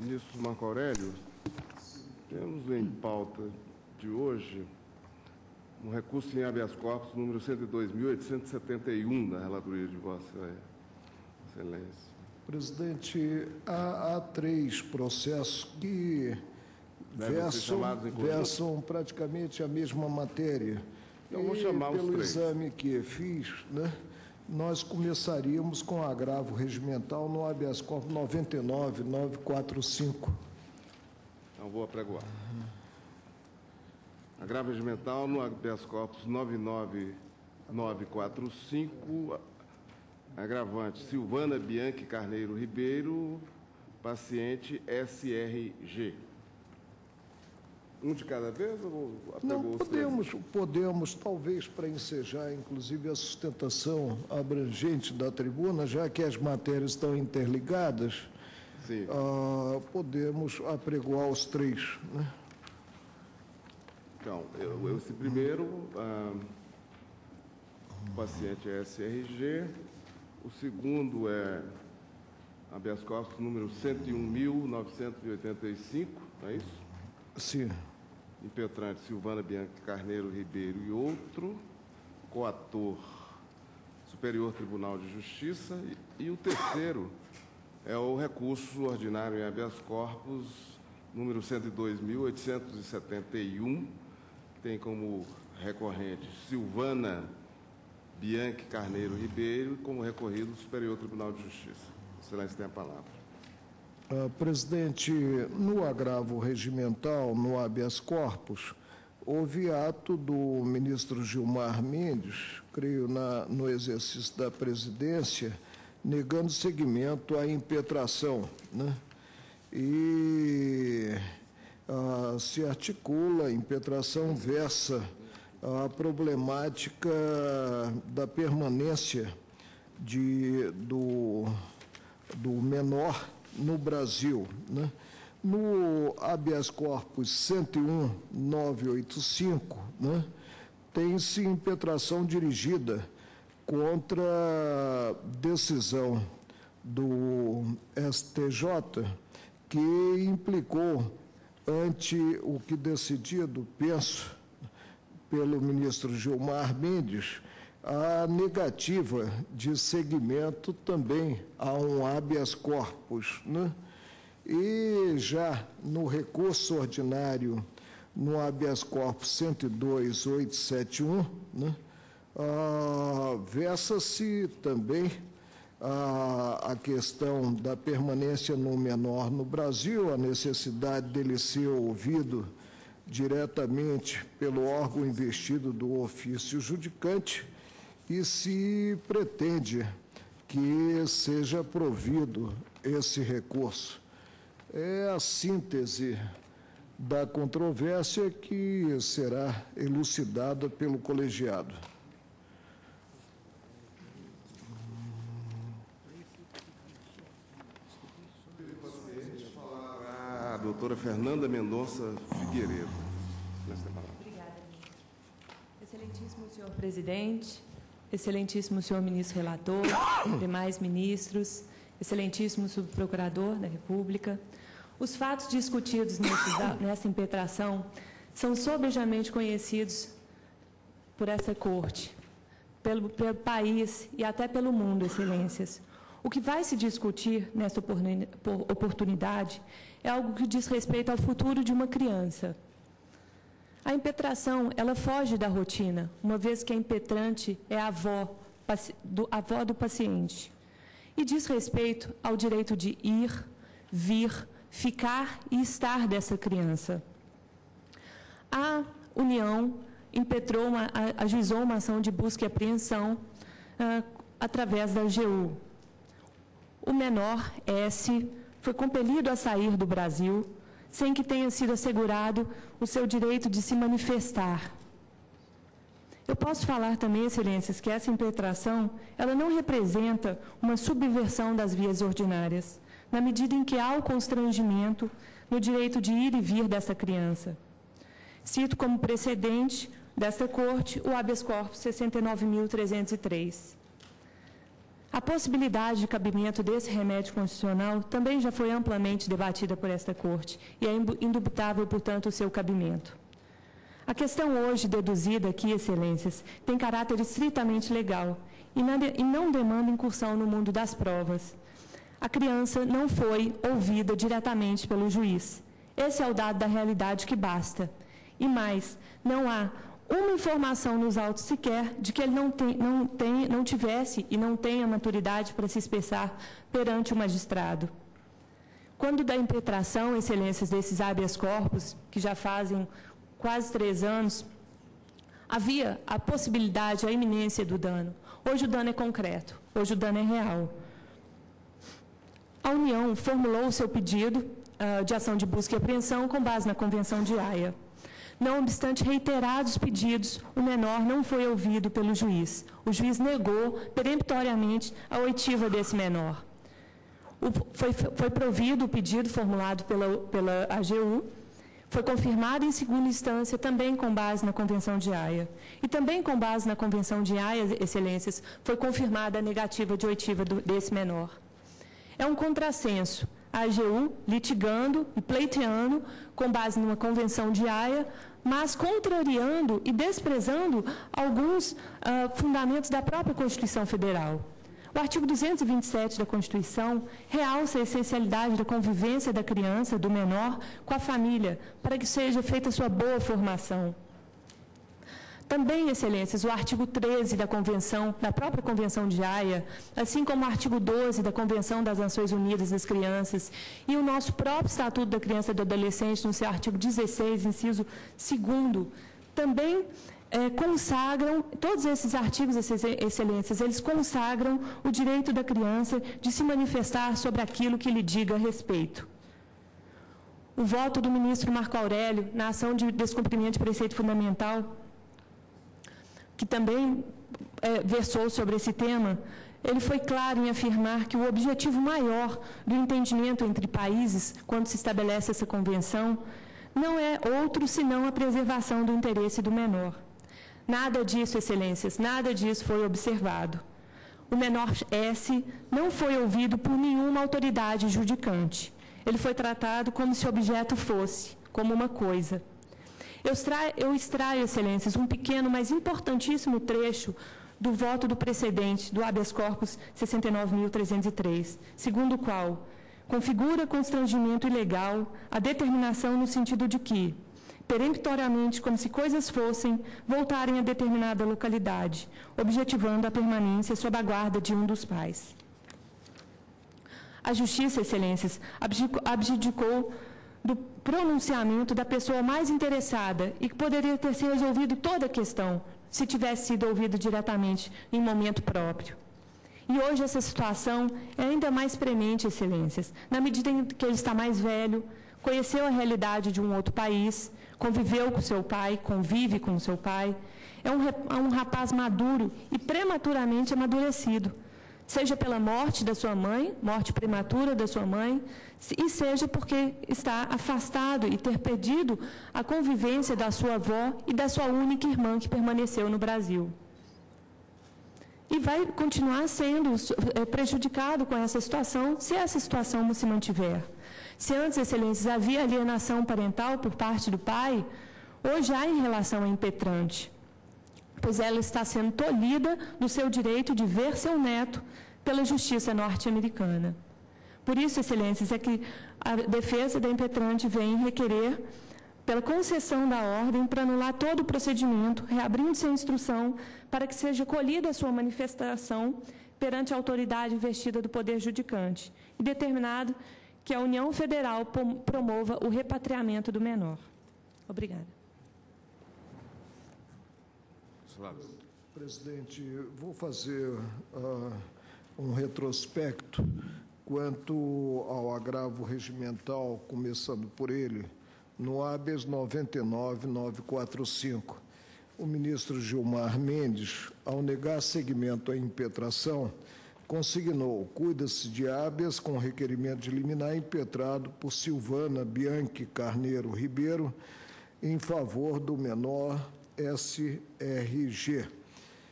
Ministro Marco Aurélio, temos em pauta de hoje um recurso em habeas corpus número 102.871 da relatoria de Vossa Excelência. Presidente, há 3 processos que versam praticamente a mesma matéria. Então, vou chamar os 3. Pelo exame que fiz, né, nós começaríamos com agravo regimental no habeas corpus 99.945. Então, vou apregoar. Agravo regimental no habeas corpus 99.945, agravante Silvana Bianchi Carneiro Ribeiro, paciente SRG. Um de cada vez ou não, podemos, talvez, para ensejar, inclusive, a sustentação abrangente da tribuna, já que as matérias estão interligadas, podemos apregoar os 3, né? Então, esse primeiro, o paciente é SRG, o segundo é habeas corpus número 101.985, não é isso? Sim. Impetrante Silvana Bianchi Carneiro Ribeiro e outro, coator Superior Tribunal de Justiça, e o terceiro é o recurso ordinário em habeas corpus número 102.871, tem como recorrente Silvana Bianchi Carneiro Ribeiro e como recorrido o Superior Tribunal de Justiça. Excelência, tem a palavra. Presidente, no agravo regimental, no habeas corpus, houve ato do ministro Gilmar Mendes, creio no exercício da presidência, negando seguimento à impetração, né? E se articula, a impetração versa a problemática da permanência do menor no Brasil, né? No habeas corpus 101.985, né, tem-se impetração dirigida contra a decisão do STJ que implicou ante o que decidido, penso, pelo ministro Gilmar Mendes, a negativa de seguimento também a um habeas corpus, né? E já no recurso ordinário, no habeas corpus 102.871, né, versa-se também a questão da permanência no menor no Brasil, a necessidade dele ser ouvido diretamente pelo órgão investido do ofício judicante, e se pretende que seja provido esse recurso. É a síntese da controvérsia que será elucidada pelo colegiado. A doutora Fernanda Mendonça Figueiredo. Obrigada. Excelentíssimo senhor presidente, excelentíssimo senhor ministro relator, demais ministros, excelentíssimo subprocurador da República, os fatos discutidos nessa impetração são sobejamente conhecidos por essa Corte, pelo país e até pelo mundo, excelências. O que vai se discutir nessa oportunidade é algo que diz respeito ao futuro de uma criança. A impetração, ela foge da rotina, uma vez que a impetrante é a avó do paciente. E diz respeito ao direito de ir, vir, ficar e estar dessa criança. A União ajuizou uma ação de busca e apreensão através da AGU. O menor, S, foi compelido a sair do Brasil sem que tenha sido assegurado o seu direito de se manifestar. Eu posso falar também, excelências, que essa impetração, ela não representa uma subversão das vias ordinárias, na medida em que há o constrangimento no direito de ir e vir dessa criança. Cito como precedente desta Corte o habeas corpus 69.303. A possibilidade de cabimento desse remédio constitucional também já foi amplamente debatida por esta Corte e é indubitável, portanto, o seu cabimento. A questão hoje deduzida aqui, Excelências, tem caráter estritamente legal e não demanda incursão no mundo das provas. A criança não foi ouvida diretamente pelo juiz. Esse é o dado da realidade que basta. E mais, não há uma informação nos autos sequer de que ele não tivesse e não tenha maturidade para se expressar perante o magistrado. Quando da impetração, Excelências, desses habeas corpus, que já fazem quase 3 anos, havia a possibilidade, a iminência do dano. Hoje o dano é concreto, hoje o dano é real. A União formulou o seu pedido de ação de busca e apreensão com base na Convenção de Haia. Não obstante reiterados pedidos, o menor não foi ouvido pelo juiz. O juiz negou peremptoriamente a oitiva desse menor. Foi provido o pedido formulado pela AGU, foi confirmado em segunda instância também com base na Convenção de Haia. E também com base na Convenção de Haia, Excelências, foi confirmada a negativa de oitiva desse menor. É um contrassenso a AGU litigando e pleiteando com base numa Convenção de Haia, mas contrariando e desprezando alguns fundamentos da própria Constituição Federal. O artigo 227 da Constituição realça a essencialidade da convivência da criança, do menor, com a família, para que seja feita sua boa formação. Também, Excelências, o artigo 13 da Convenção, da própria Convenção de Haia, assim como o artigo 12 da Convenção das Nações Unidas das Crianças e o nosso próprio Estatuto da Criança e do Adolescente, no seu artigo 16, inciso 2º, também consagram, todos esses artigos, Excelências, eles consagram o direito da criança de se manifestar sobre aquilo que lhe diga a respeito. O voto do ministro Marco Aurélio na ação de descumprimento de preceito fundamental, que também versou sobre esse tema, ele foi claro em afirmar que o objetivo maior do entendimento entre países, quando se estabelece essa convenção, não é outro senão a preservação do interesse do menor. Nada disso, Excelências, nada disso foi observado. O menor S não foi ouvido por nenhuma autoridade judicante. Ele foi tratado como se o objeto fosse, como uma coisa. Eu extraio, Excelências, um pequeno, mas importantíssimo trecho do voto do precedente, do habeas corpus 69.303, segundo o qual configura constrangimento ilegal a determinação no sentido de que, peremptoriamente, como se coisas fossem, voltarem a determinada localidade, objetivando a permanência sob a guarda de um dos pais. A Justiça, Excelências, abdicou do pronunciamento da pessoa mais interessada e que poderia ter se resolvido toda a questão, se tivesse sido ouvido diretamente em momento próprio. E hoje essa situação é ainda mais premente, Excelências, na medida em que ele está mais velho, conheceu a realidade de um outro país, conviveu com seu pai, convive com seu pai, é um rapaz maduro e prematuramente amadurecido, seja pela morte da sua mãe, morte prematura da sua mãe, e seja porque está afastado e ter perdido a convivência da sua avó e da sua única irmã que permaneceu no Brasil. E vai continuar sendo prejudicado com essa situação, se essa situação não se mantiver. Se antes, Excelências, havia alienação parental por parte do pai, hoje há em relação à impetrante, pois ela está sendo tolhida do seu direito de ver seu neto pela justiça norte-americana. Por isso, Excelências, é que a defesa da impetrante vem requerer pela concessão da ordem para anular todo o procedimento, reabrindo-se a instrução para que seja colhida a sua manifestação perante a autoridade investida do Poder Judicante e determinado que a União Federal promova o repatriamento do menor. Obrigada. Presidente, vou fazer um retrospecto quanto ao agravo regimental, começando por ele, no habeas 99.945. O ministro Gilmar Mendes, ao negar seguimento à impetração, consignou: cuida-se de habeas com requerimento de liminar impetrado por Silvana Bianchi Carneiro Ribeiro em favor do menor SRG.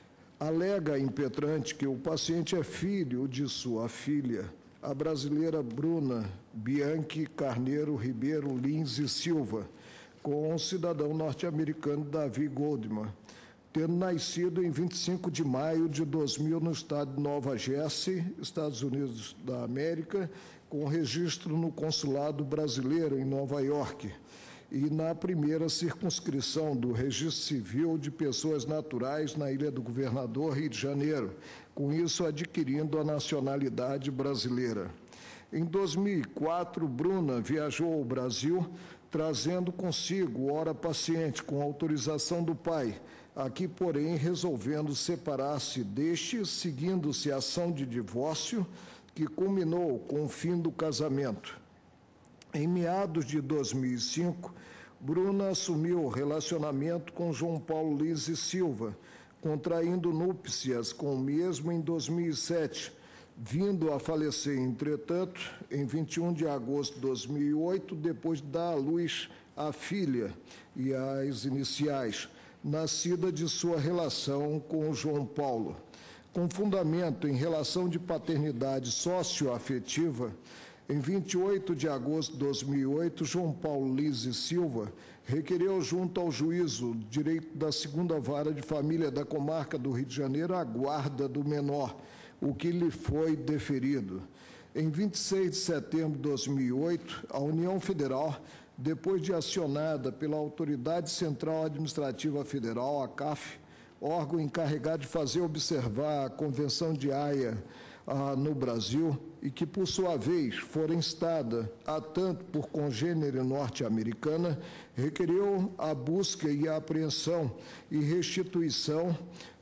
Alega a impetrante que o paciente é filho de sua filha, a brasileira Bruna Bianchi Carneiro Ribeiro Lins e Silva, com o cidadão norte-americano Davi Goldman, tendo nascido em 25 de maio de 2000 no estado de Nova Jersey, Estados Unidos da América, com registro no consulado brasileiro em Nova York e na primeira circunscrição do Registro Civil de Pessoas Naturais na Ilha do Governador, Rio de Janeiro, com isso adquirindo a nacionalidade brasileira. Em 2004, Bruna viajou ao Brasil, trazendo consigo ora paciente com autorização do pai, aqui, porém, resolvendo separar-se deste, seguindo-se a ação de divórcio, que culminou com o fim do casamento. Em meados de 2005, Bruna assumiu o relacionamento com João Paulo Lins e Silva, contraindo núpcias com o mesmo em 2007, vindo a falecer, entretanto, em 21 de agosto de 2008, depois de dar à luz a filha e as iniciais, nascida de sua relação com o João Paulo. Com fundamento em relação de paternidade socioafetiva, em 28 de agosto de 2008, João Paulo Lins e Silva requereu junto ao juízo de direito da 2ª Vara de Família da Comarca do Rio de Janeiro a guarda do menor, o que lhe foi deferido. Em 26 de setembro de 2008, a União Federal, depois de acionada pela Autoridade Central Administrativa Federal, a CAF, órgão encarregado de fazer observar a Convenção de Haia no Brasil e que, por sua vez, fora instada a tanto por congênere norte-americana, requeriu a busca e a apreensão e restituição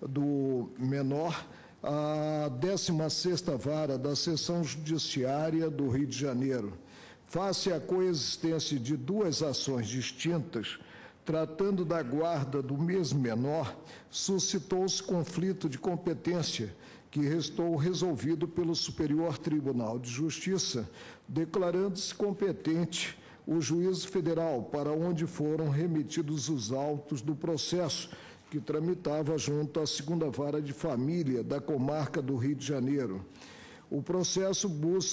do menor à 16ª Vara da Seção Judiciária do Rio de Janeiro. Face à coexistência de duas ações distintas, tratando da guarda do mesmo menor, suscitou-se conflito de competência que restou resolvido pelo Superior Tribunal de Justiça, declarando-se competente o juízo federal para onde foram remetidos os autos do processo que tramitava junto à 2ª Vara de Família da Comarca do Rio de Janeiro. O processo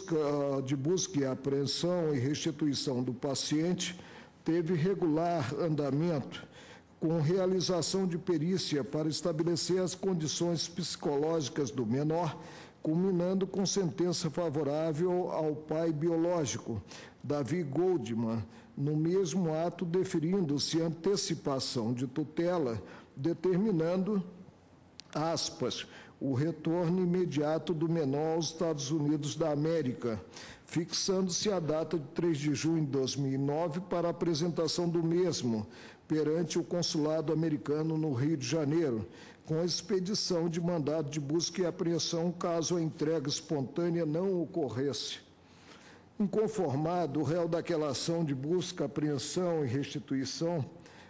de busca e apreensão e restituição do paciente teve regular andamento, com realização de perícia para estabelecer as condições psicológicas do menor, culminando com sentença favorável ao pai biológico, Davi Goldman, no mesmo ato deferindo-se antecipação de tutela, determinando, aspas, o retorno imediato do menor aos Estados Unidos da América, fixando-se a data de 3 de junho de 2009 para a apresentação do mesmo perante o consulado americano no Rio de Janeiro, com expedição de mandado de busca e apreensão caso a entrega espontânea não ocorresse. Inconformado, o réu daquela ação de busca, apreensão e restituição,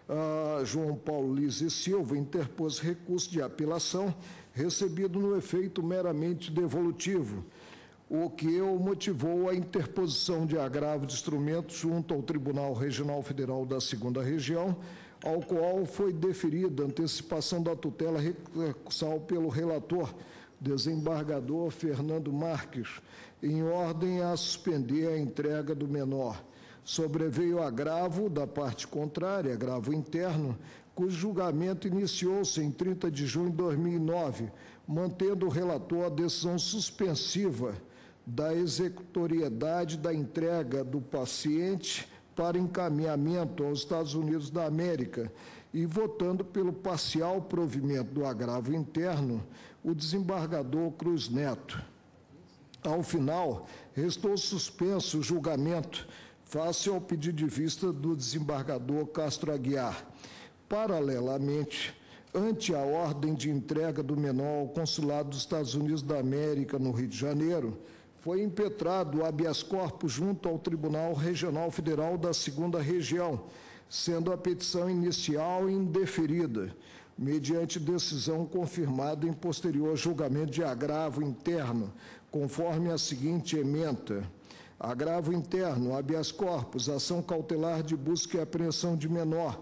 João Paulo Lins e Silva interpôs recurso de apelação, recebido no efeito meramente devolutivo, o que o motivou a interposição de agravo de instrumento junto ao Tribunal Regional Federal da 2ª Região, ao qual foi deferida antecipação da tutela recursal pelo relator, desembargador Fernando Marques, em ordem a suspender a entrega do menor. Sobreveio agravo da parte contrária, agravo interno, cujo julgamento iniciou-se em 30 de junho de 2009, mantendo o relator a decisão suspensiva da executoriedade da entrega do paciente para encaminhamento aos Estados Unidos da América e votando pelo parcial provimento do agravo interno o desembargador Cruz Neto. Ao final, restou suspenso o julgamento face ao pedido de vista do desembargador Castro Aguiar. Paralelamente, ante a ordem de entrega do menor ao Consulado dos Estados Unidos da América no Rio de Janeiro, foi impetrado o habeas corpus junto ao Tribunal Regional Federal da 2ª Região, sendo a petição inicial indeferida, mediante decisão confirmada em posterior julgamento de agravo interno, conforme a seguinte ementa. Agravo interno, habeas corpus, ação cautelar de busca e apreensão de menor,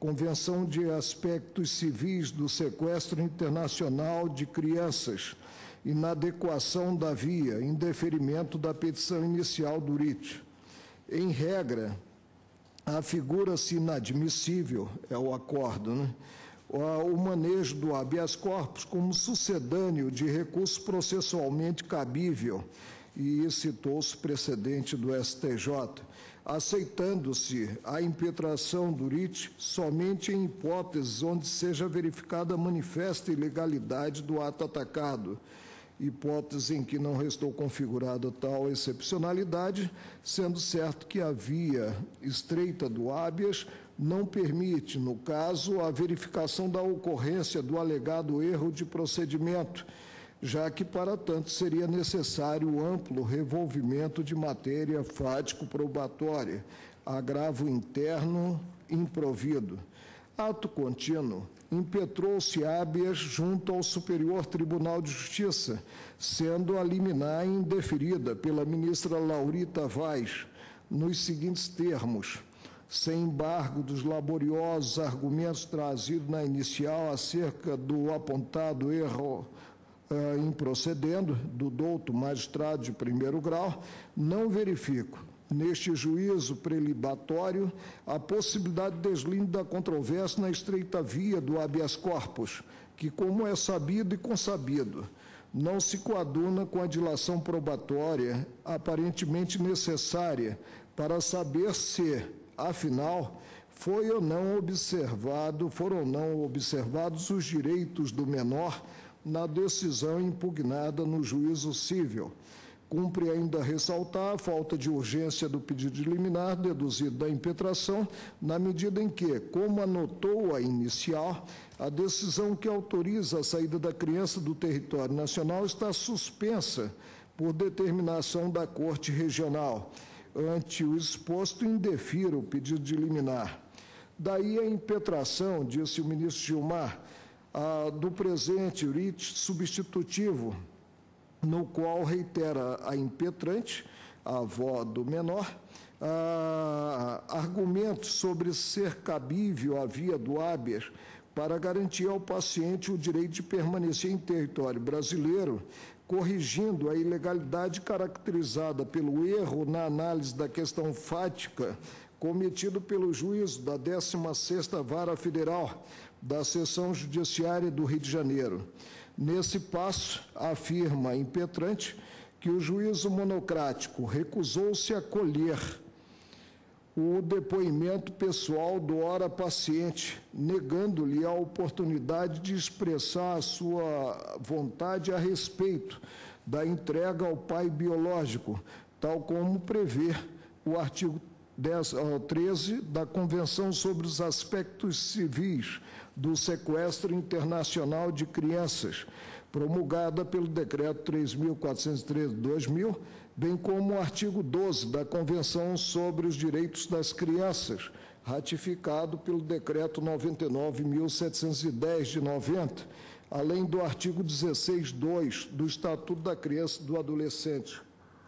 Convenção de Aspectos Civis do Sequestro Internacional de Crianças, inadequação da via, indeferimento da petição inicial do RIT. Em regra, afigura-se inadmissível, é o acordo, né? O manejo do habeas corpus como sucedâneo de recurso processualmente cabível, e citou-se precedente do STJ, aceitando-se a impetração do RIT somente em hipóteses onde seja verificada manifesta ilegalidade do ato atacado, hipótese em que não restou configurada tal excepcionalidade, sendo certo que a via estreita do habeas não permite, no caso, a verificação da ocorrência do alegado erro de procedimento, já que, para tanto, seria necessário amplo revolvimento de matéria fático-probatória, agravo interno improvido. Ato contínuo, impetrou-se habeas junto ao Superior Tribunal de Justiça, sendo a liminar indeferida pela ministra Laurita Vaz, nos seguintes termos: sem embargo dos laboriosos argumentos trazidos na inicial acerca do apontado erro improcedendo do douto magistrado de primeiro grau, não verifico, neste juízo prelibatório, a possibilidade de deslinde da controvérsia na estreita via do habeas corpus, que, como é sabido e consabido, não se coaduna com a dilação probatória aparentemente necessária para saber se, afinal, foram ou não observados os direitos do menor na decisão impugnada no juízo cível. Cumpre ainda ressaltar a falta de urgência do pedido de liminar deduzido da impetração, na medida em que, como anotou a inicial, a decisão que autoriza a saída da criança do território nacional está suspensa por determinação da Corte Regional. Ante o exposto, indefiro o pedido de liminar. Daí a impetração, disse o ministro Gilmar, do presente RIT substitutivo, no qual reitera a impetrante, a avó do menor, argumentos sobre ser cabível a via do habeas para garantir ao paciente o direito de permanecer em território brasileiro, corrigindo a ilegalidade caracterizada pelo erro na análise da questão fática cometido pelo juízo da 16ª Vara Federal da Seção Judiciária do Rio de Janeiro. Nesse passo, afirma a impetrante que o juízo monocrático recusou-se a acolher o depoimento pessoal do ora paciente, negando-lhe a oportunidade de expressar a sua vontade a respeito da entrega ao pai biológico, tal como prevê o artigo 13 da Convenção sobre os Aspectos Civis do Sequestro Internacional de Crianças, promulgada pelo Decreto 3.413/2000, bem como o artigo 12 da Convenção sobre os Direitos das Crianças, ratificado pelo Decreto 99.710 de 90, além do artigo 16.2 do Estatuto da Criança e do Adolescente.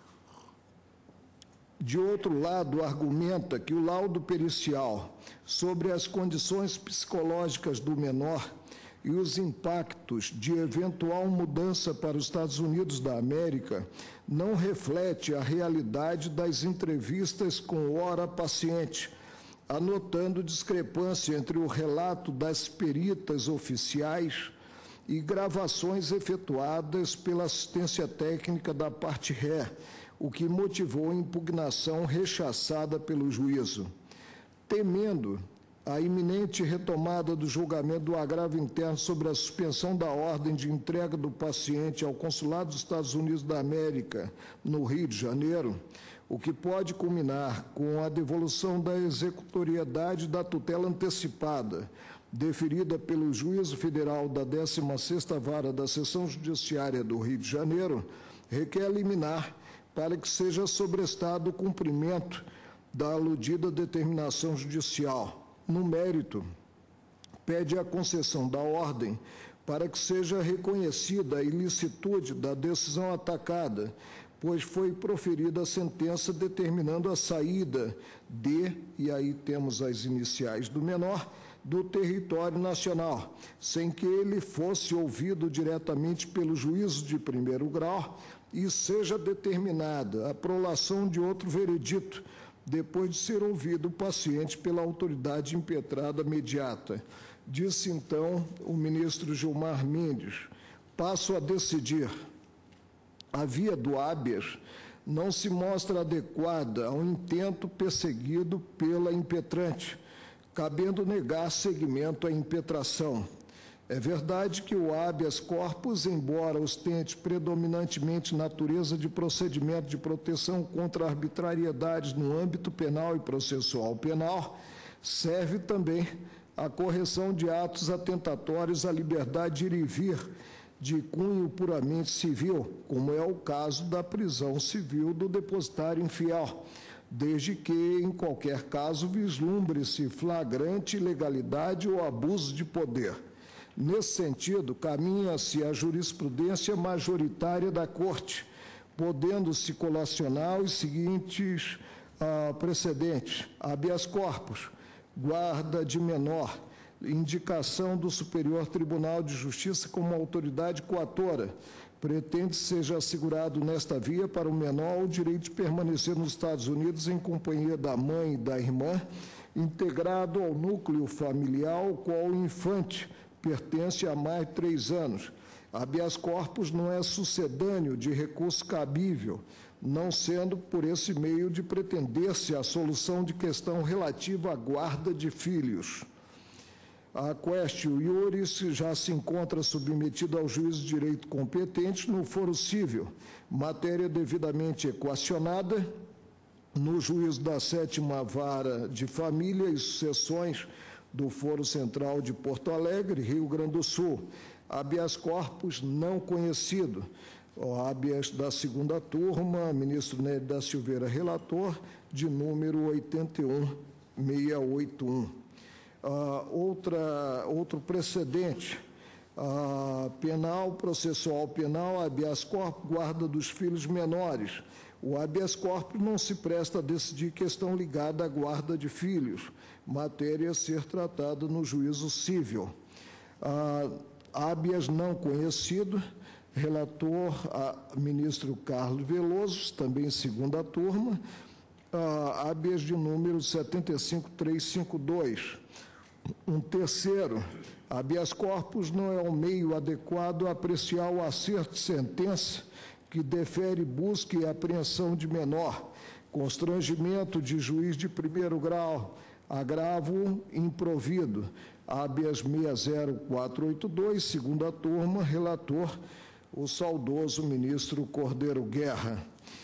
De outro lado, argumenta que o laudo pericial sobre as condições psicológicas do menor e os impactos de eventual mudança para os Estados Unidos da América não reflete a realidade das entrevistas com o ora paciente, anotando discrepância entre o relato das peritas oficiais e gravações efetuadas pela assistência técnica da parte ré, o que motivou a impugnação rechaçada pelo juízo. Temendo a iminente retomada do julgamento do agravo interno sobre a suspensão da ordem de entrega do paciente ao Consulado dos Estados Unidos da América, no Rio de Janeiro, o que pode culminar com a devolução da executoriedade da tutela antecipada, deferida pelo Juízo Federal da 16ª Vara da Seção Judiciária do Rio de Janeiro, requer liminar para que seja sobrestado o cumprimento da aludida determinação judicial. No mérito, pede a concessão da ordem para que seja reconhecida a ilicitude da decisão atacada, pois foi proferida a sentença determinando a saída de, e aí temos as iniciais do menor, do território nacional, sem que ele fosse ouvido diretamente pelo juízo de primeiro grau e seja determinada a prolação de outro veredito, depois de ser ouvido o paciente pela autoridade impetrada imediata. Disse, então, o ministro Gilmar Mendes: passo a decidir. A via do habeas não se mostra adequada ao intento perseguido pela impetrante, cabendo negar seguimento à impetração. É verdade que o habeas corpus, embora ostente predominantemente natureza de procedimento de proteção contra arbitrariedades no âmbito penal e processual penal, serve também à correção de atos atentatórios à liberdade de ir e vir de cunho puramente civil, como é o caso da prisão civil do depositário infiel, desde que, em qualquer caso, vislumbre-se flagrante ilegalidade ou abuso de poder. Nesse sentido, caminha-se a jurisprudência majoritária da Corte, podendo-se colacionar os seguintes precedentes: habeas corpus, guarda de menor, indicação do Superior Tribunal de Justiça como autoridade coatora. Pretende seja assegurado nesta via para o menor o direito de permanecer nos Estados Unidos em companhia da mãe e da irmã, integrado ao núcleo familiar ao qual o infante pertence há mais de 3 anos. Habeas corpus não é sucedâneo de recurso cabível, não sendo por esse meio de pretender-se a solução de questão relativa à guarda de filhos. A questio iuris já se encontra submetida ao juízo de direito competente no foro cível, matéria devidamente equacionada no juízo da 7ª Vara de Família e Sucessões do Foro Central de Porto Alegre, Rio Grande do Sul. Habeas corpus não conhecido. O habeas da 2ª turma, ministro Nélio da Silveira, relator, de número 81681. Outro precedente, penal, processual penal, habeas corpus, guarda dos filhos menores. O habeas corpus não se presta a decidir questão ligada à guarda de filhos, matéria a ser tratada no juízo cível. Habeas não conhecido, relator, ministro Carlos Veloso, também 2ª turma, habeas de número 75352. Um terceiro, habeas corpus não é um meio adequado a apreciar o acerto de sentença que defere busca e apreensão de menor, constrangimento de juiz de primeiro grau, agravo improvido. Habeas 60482, 2ª turma, relator, o saudoso ministro Cordeiro Guerra.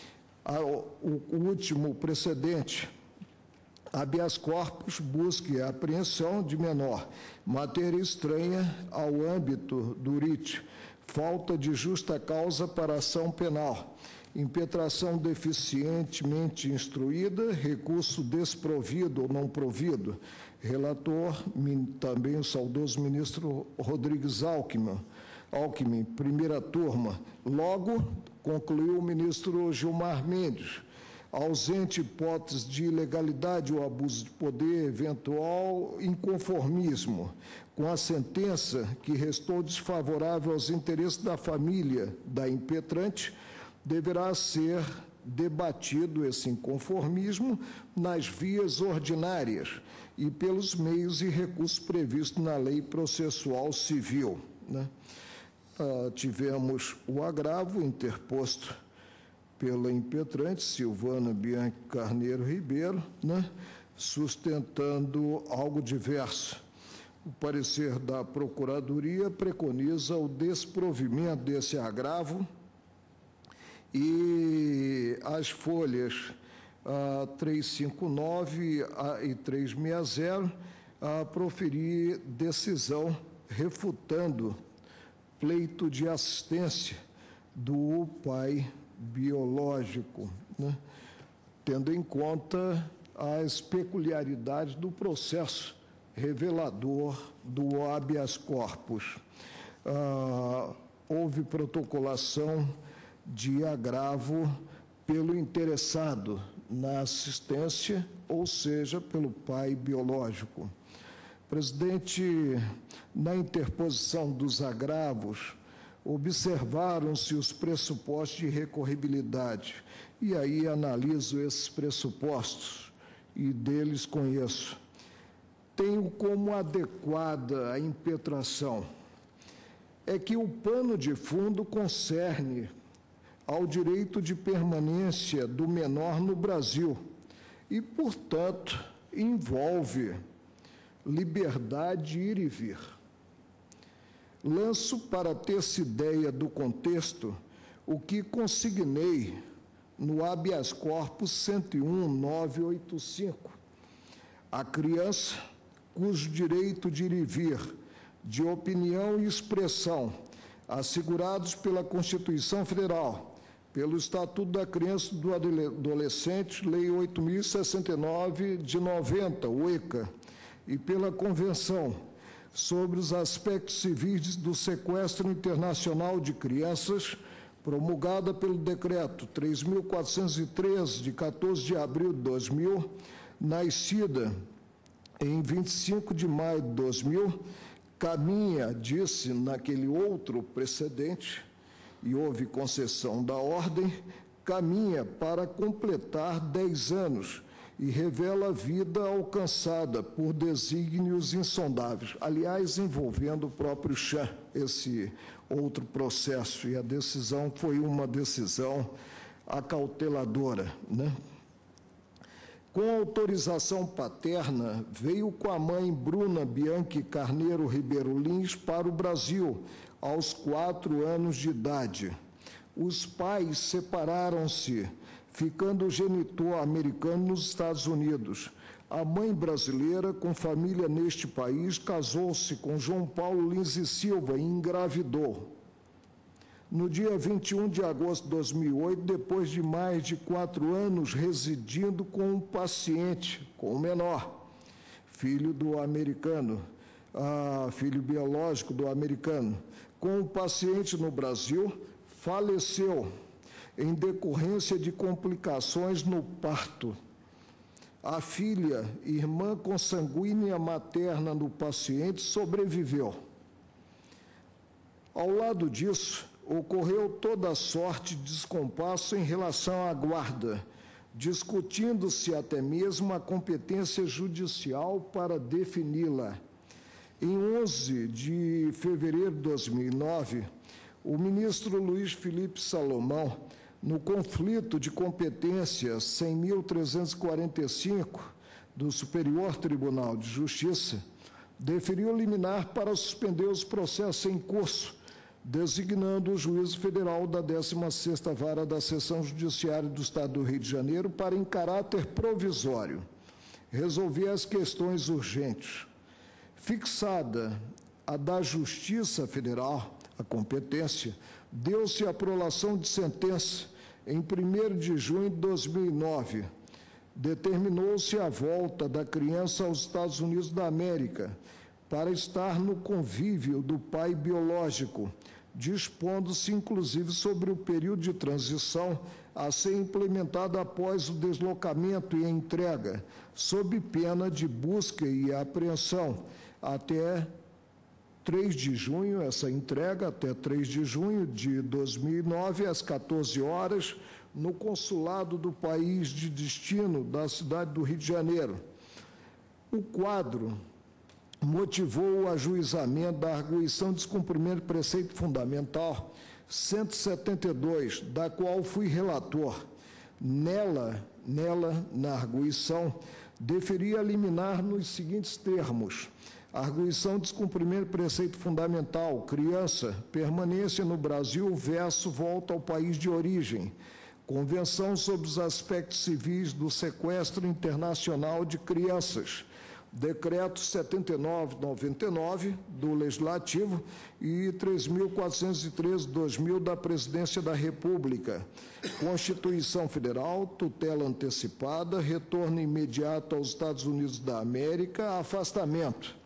O último precedente, habeas corpus, busca e apreensão de menor, matéria estranha ao âmbito do RIT, falta de justa causa para ação penal, impetração deficientemente instruída, recurso desprovido ou não provido. Relator, também o saudoso ministro Rodrigues Alckmin, 1ª turma. Logo, concluiu o ministro Gilmar Mendes, ausente hipótese de ilegalidade ou abuso de poder, eventual inconformismo com a sentença que restou desfavorável aos interesses da família da impetrante, deverá ser debatido esse inconformismo nas vias ordinárias e pelos meios e recursos previstos na Lei Processual Civil, né? Tivemos o agravo interposto pela impetrante Silvana Bianchi Carneiro Ribeiro, né, sustentando algo diverso. O parecer da Procuradoria preconiza o desprovimento desse agravo e as folhas 359 e 360 proferir decisão refutando pleito de assistência do pai biológico, né, tendo em conta as peculiaridades do processo revelador do habeas corpus. Houve protocolação de agravo pelo interessado na assistência, ou seja, pelo pai biológico. Presidente, na interposição dos agravos, observaram-se os pressupostos de recorribilidade. E aí analiso esses pressupostos e deles conheço. Tenho como adequada a impetração é que o pano de fundo concerne ao direito de permanência do menor no Brasil e, portanto, envolve liberdade de ir e vir. Lanço para ter-se ideia do contexto o que consignei no habeas corpus 101.985. A criança cujo direito de ir e vir, de opinião e expressão, assegurados pela Constituição Federal, pelo Estatuto da Criança e do Adolescente, Lei 8.069 de 90, o ECA, e pela Convenção sobre os aspectos civis do sequestro internacional de crianças, promulgada pelo Decreto 3.403, de 14 de abril de 2000, nascida em 25 de maio de 2000, caminha, disse naquele outro precedente, e houve concessão da ordem, caminha para completar 10 anos e revela a vida alcançada por desígnios insondáveis. Aliás, envolvendo o próprio Chan, esse outro processo, e a decisão foi uma decisão acauteladora, né? Com autorização paterna, veio com a mãe Bruna Bianchi Carneiro Ribeiro Lins para o Brasil, aos 4 anos de idade. Os pais separaram-se, ficando o genitor americano nos Estados Unidos. A mãe brasileira, com família neste país, casou-se com João Paulo Lins e Silva e engravidou. No dia 21 de agosto de 2008, depois de mais de 4 anos residindo com um paciente, com o menor, filho do americano, filho biológico do americano, com o paciente no Brasil, faleceu em decorrência de complicações no parto. A filha, irmã consanguínea materna do paciente, sobreviveu. Ao lado disso, ocorreu toda a sorte de descompasso em relação à guarda, discutindo-se até mesmo a competência judicial para defini-la. Em 11 de fevereiro de 2009, o ministro Luiz Felipe Salomão, no conflito de competência 100.345 do Superior Tribunal de Justiça, deferiu liminar para suspender os processos em curso, designando o juízo federal da 16ª Vara da Seção Judiciária do Estado do Rio de Janeiro para, em caráter provisório, resolver as questões urgentes. Fixada a da Justiça Federal, a competência, deu-se a prolação de sentença em 1º de junho de 2009. Determinou-se a volta da criança aos Estados Unidos da América para estar no convívio do pai biológico, dispondo-se inclusive sobre o período de transição a ser implementado após o deslocamento e a entrega, sob pena de busca e apreensão, até 3 de junho, essa entrega, até 3 de junho de 2009, às 14 horas, no consulado do país de destino da cidade do Rio de Janeiro. O quadro motivou o ajuizamento da arguição de descumprimento de preceito fundamental 172, da qual fui relator. Nela, na arguição, deferia liminar nos seguintes termos: arguição de descumprimento de preceito fundamental, criança, permanência no Brasil versus volta ao país de origem. Convenção sobre os aspectos civis do sequestro internacional de crianças. Decreto 79/99 do Legislativo e 3.413/2000 da Presidência da República. Constituição Federal, tutela antecipada, retorno imediato aos Estados Unidos da América, afastamento.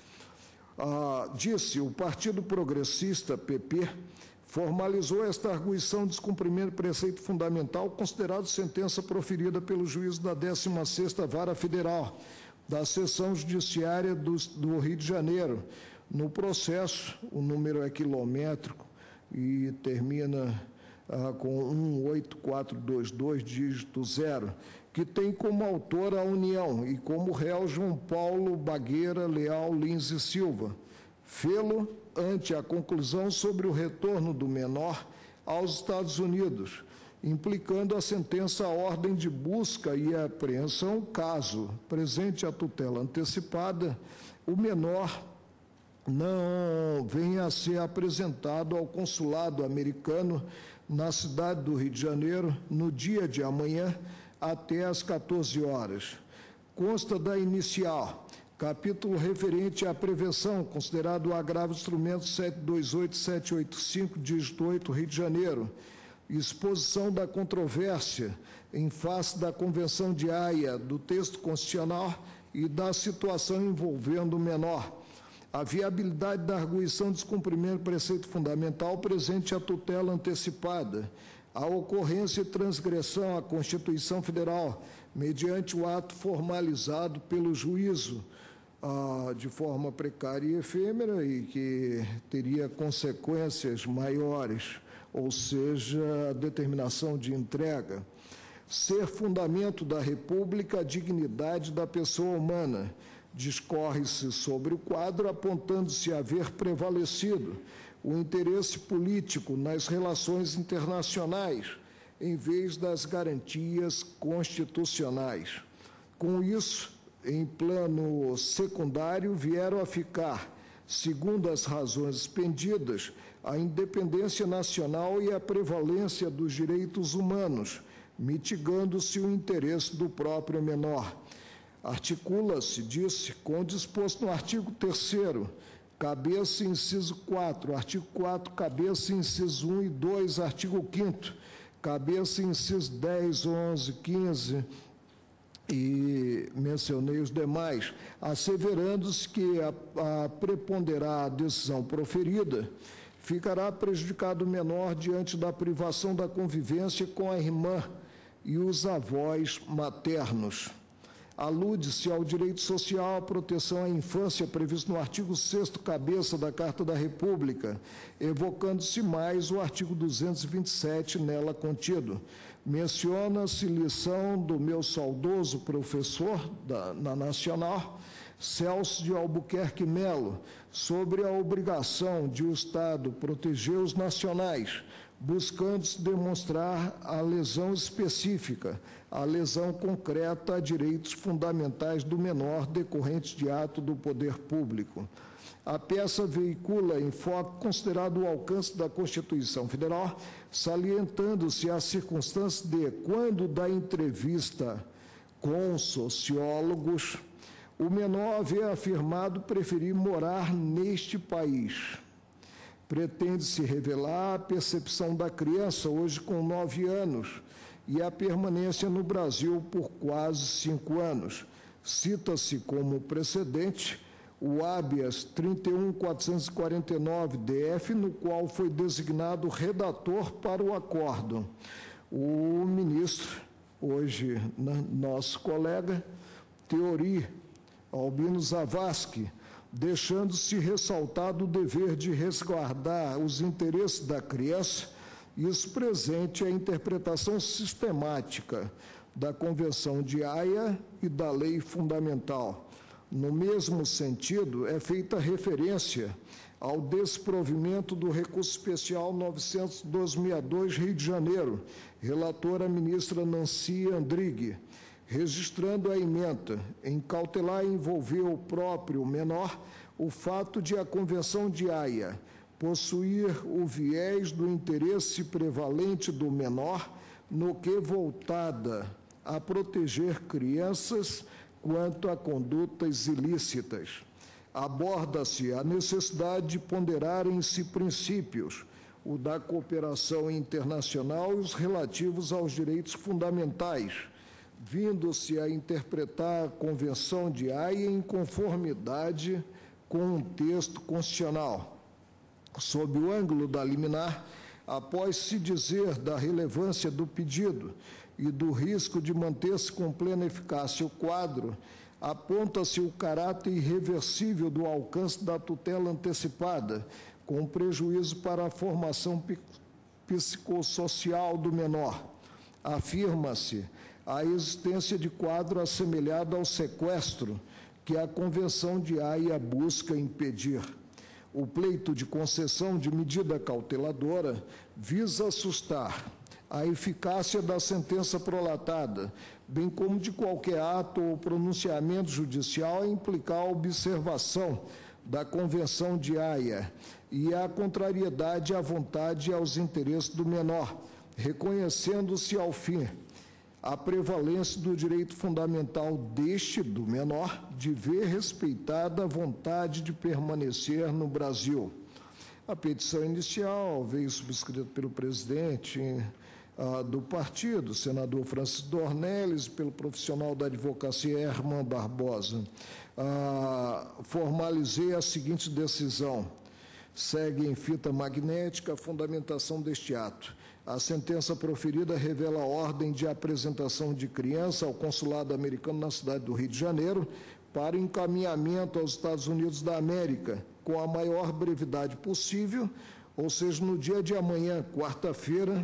Disse o Partido Progressista, PP, formalizou esta arguição de descumprimento de preceito fundamental, considerado sentença proferida pelo juízo da 16ª Vara Federal, da Seção Judiciária do Rio de Janeiro. No processo, o número é quilométrico e termina com 18422, dígito 0, que tem como autor a União e como réu João Paulo Bagueira Leal Lins e Silva, fê-lo ante a conclusão sobre o retorno do menor aos Estados Unidos, implicando a sentença à ordem de busca e apreensão, caso presente a tutela antecipada, o menor não venha a ser apresentado ao consulado americano na cidade do Rio de Janeiro no dia de amanhã até às 14 horas. Consta da inicial, capítulo referente à prevenção, considerado o agravo instrumento 728785, dígito 8, Rio de Janeiro, exposição da controvérsia em face da Convenção de Haia, do texto constitucional e da situação envolvendo o menor. A viabilidade da arguição de descumprimento do preceito fundamental presente a tutela antecipada, a ocorrência e transgressão à Constituição Federal, mediante o ato formalizado pelo juízo, de forma precária e efêmera e que teria consequências maiores, ou seja, a determinação de entrega. Ser fundamento da República a dignidade da pessoa humana. Discorre-se sobre o quadro, apontando-se haver prevalecido o interesse político nas relações internacionais, em vez das garantias constitucionais. Com isso, em plano secundário, vieram a ficar, segundo as razões expendidas, a independência nacional e a prevalência dos direitos humanos, mitigando-se o interesse do próprio menor. Articula-se, disse, com o disposto no artigo 3º, cabeça inciso 4, artigo 4, cabeça inciso 1 e 2, artigo 5º, cabeça inciso 10, 11, 15, e mencionei os demais, asseverando-se que a preponderar a decisão proferida, ficará prejudicado o menor diante da privação da convivência com a irmã e os avós maternos. Alude-se ao direito social à proteção à infância previsto no artigo 6º, cabeça da Carta da República, evocando-se mais o artigo 227 nela contido. Menciona-se lição do meu saudoso professor na Nacional, Celso de Albuquerque Melo, sobre a obrigação de o Estado proteger os nacionais, buscando-se demonstrar a lesão específica, a lesão concreta a direitos fundamentais do menor decorrentes de ato do poder público. A peça veicula enfoque considerado o alcance da Constituição Federal, salientando-se a circunstância de, quando da entrevista com sociólogos, o menor haver afirmado preferir morar neste país. Pretende-se revelar a percepção da criança, hoje com 9 anos, e a permanência no Brasil por quase 5 anos. Cita-se como precedente o habeas 31.449-DF, no qual foi designado redator para o acórdão. O ministro, hoje nosso colega, Teori Albino Zavascki, deixando-se ressaltado o dever de resguardar os interesses da criança, isso presente a interpretação sistemática da Convenção de Haia e da Lei Fundamental. No mesmo sentido, é feita referência ao desprovimento do recurso especial 900-2062, Rio de Janeiro, relatora a ministra Nancy Andrighi, registrando a ementa em cautelar envolver o próprio menor o fato de a Convenção de Haia possuir o viés do interesse prevalente do menor, no que voltada a proteger crianças quanto a condutas ilícitas. Aborda-se a necessidade de ponderarem-se princípios, o da cooperação internacional e os relativos aos direitos fundamentais, vindo-se a interpretar a Convenção de Haia em conformidade com um texto constitucional. Sob o ângulo da liminar, após se dizer da relevância do pedido e do risco de manter-se com plena eficácia o quadro, aponta-se o caráter irreversível do alcance da tutela antecipada, com prejuízo para a formação psicossocial do menor. Afirma-se a existência de quadro assemelhado ao sequestro, que a Convenção de Haia busca impedir. O pleito de concessão de medida cauteladora visa assustar a eficácia da sentença prolatada, bem como de qualquer ato ou pronunciamento judicial a implicar a observação da Convenção de Haia e a contrariedade à vontade e aos interesses do menor, reconhecendo-se, ao fim, a prevalência do direito fundamental do menor, de ver respeitada a vontade de permanecer no Brasil. A petição inicial veio subscrita pelo presidente do partido, senador Francisco Dornelles, pelo profissional da advocacia Herman Barbosa. Formalizei a seguinte decisão. Segue em fita magnética a fundamentação deste ato. A sentença proferida revela a ordem de apresentação de criança ao consulado americano na cidade do Rio de Janeiro para encaminhamento aos Estados Unidos da América, com a maior brevidade possível, ou seja, no dia de amanhã, quarta-feira,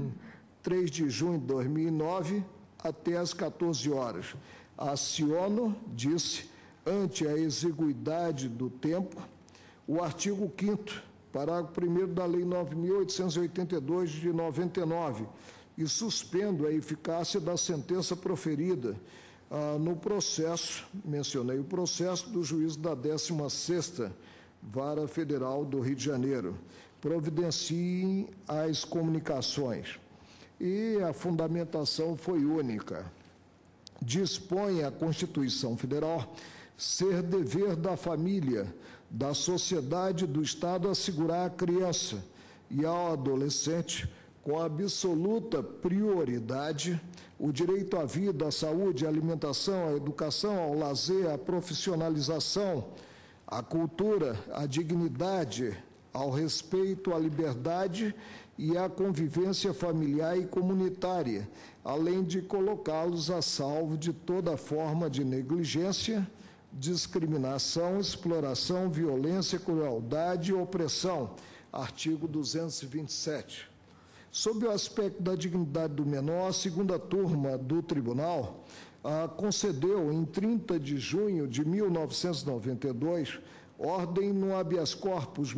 3 de junho de 2009, até às 14 horas. Aciono, disse, ante a exiguidade do tempo, o artigo 5º, parágrafo 1º da Lei 9.882 de 99, e suspendo a eficácia da sentença proferida no processo, mencionei o processo do juízo da 16ª Vara Federal do Rio de Janeiro. Providenciem as comunicações. E a fundamentação foi única. Dispõe a Constituição Federal ser dever da família, da sociedade e do Estado assegurar à criança e ao adolescente, com absoluta prioridade, o direito à vida, à saúde, à alimentação, à educação, ao lazer, à profissionalização, à cultura, à dignidade, ao respeito, à liberdade e à convivência familiar e comunitária, além de colocá-los a salvo de toda forma de negligência, discriminação, exploração, violência, crueldade e opressão. Artigo 227. Sob o aspecto da dignidade do menor, a segunda turma do tribunal concedeu, em 30 de junho de 1992, ordem no habeas corpus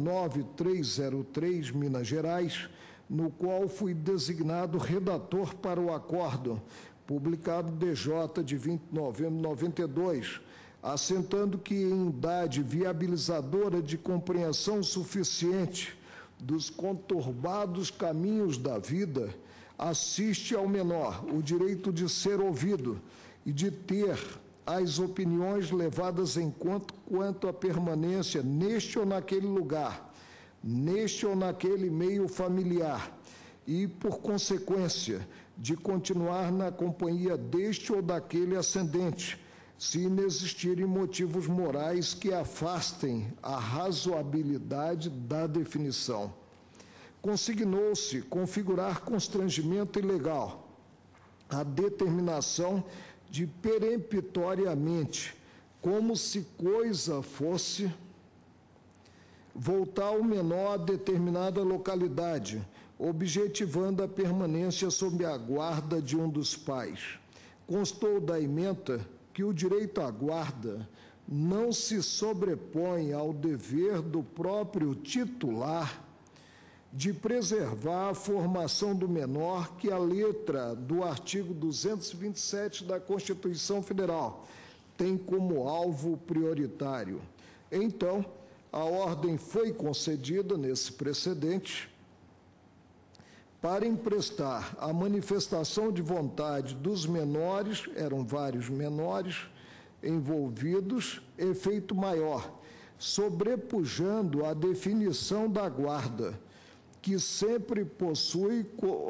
69303, Minas Gerais, no qual fui designado redator para o acordo, publicado DJ de 20 de novembro de 92, assentando que, em idade viabilizadora de compreensão suficiente dos conturbados caminhos da vida, assiste ao menor o direito de ser ouvido e de ter as opiniões levadas em conta quanto à permanência neste ou naquele lugar, neste ou naquele meio familiar, e, por consequência, de continuar na companhia deste ou daquele ascendente, se inexistirem motivos morais que afastem a razoabilidade da definição. Consignou-se configurar constrangimento ilegal a determinação de peremptoriamente, como se coisa fosse, voltar o menor a determinada localidade, objetivando a permanência sob a guarda de um dos pais. Constou da ementa que o direito à guarda não se sobrepõe ao dever do próprio titular de preservar a formação do menor, que a letra do artigo 227 da Constituição Federal tem como alvo prioritário. Então, a ordem foi concedida nesse precedente para emprestar a manifestação de vontade dos menores, eram vários menores envolvidos, efeito maior, sobrepujando a definição da guarda, que sempre possui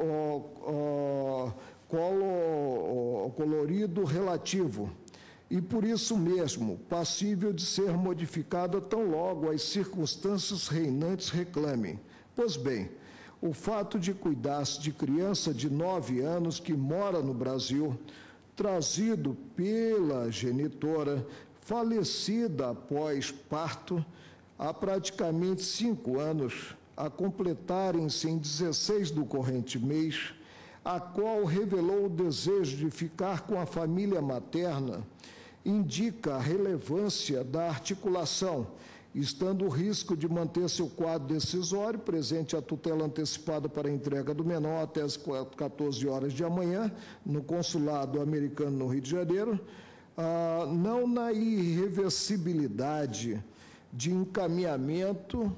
colorido relativo, e por isso mesmo passível de ser modificada tão logo as circunstâncias reinantes reclamem. Pois bem, o fato de cuidar-se de criança de 9 anos que mora no Brasil, trazido pela genitora, falecida após parto, há praticamente 5 anos, a completarem-se em 16 do corrente mês, a qual revelou o desejo de ficar com a família materna, indica a relevância da articulação, estando o risco de manter-se o quadro decisório, presente a tutela antecipada para a entrega do menor até as 14 horas de amanhã, no consulado americano no Rio de Janeiro, não na irreversibilidade de encaminhamento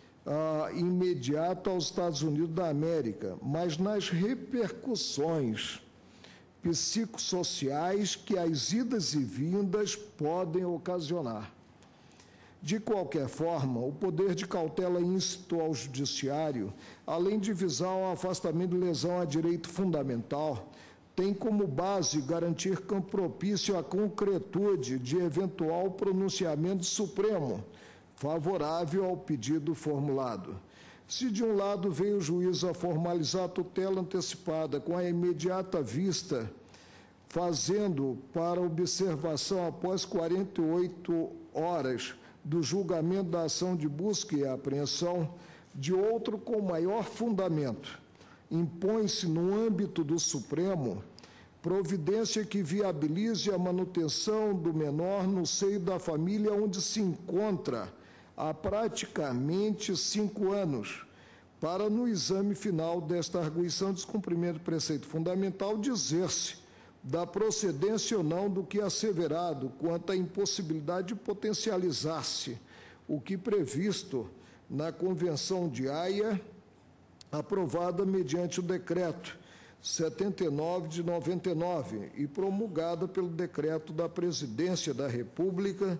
imediato aos Estados Unidos da América, mas nas repercussões psicossociais que as idas e vindas podem ocasionar. De qualquer forma, o poder de cautela íncito ao judiciário, além de visar o afastamento de lesão a direito fundamental, tem como base garantir campo propício à concretude de eventual pronunciamento supremo favorável ao pedido formulado. Se de um lado veio o juízo a formalizar a tutela antecipada com a imediata vista, fazendo para observação após 48 horas do julgamento da ação de busca e apreensão, de outro com maior fundamento, impõe-se no âmbito do Supremo providência que viabilize a manutenção do menor no seio da família onde se encontra há praticamente 5 anos, para no exame final desta arguição de descumprimento do preceito fundamental dizer-se da procedência ou não do que asseverado quanto à impossibilidade de potencializar-se o que previsto na Convenção de Haia, aprovada mediante o decreto 79 de 99 e promulgada pelo decreto da Presidência da República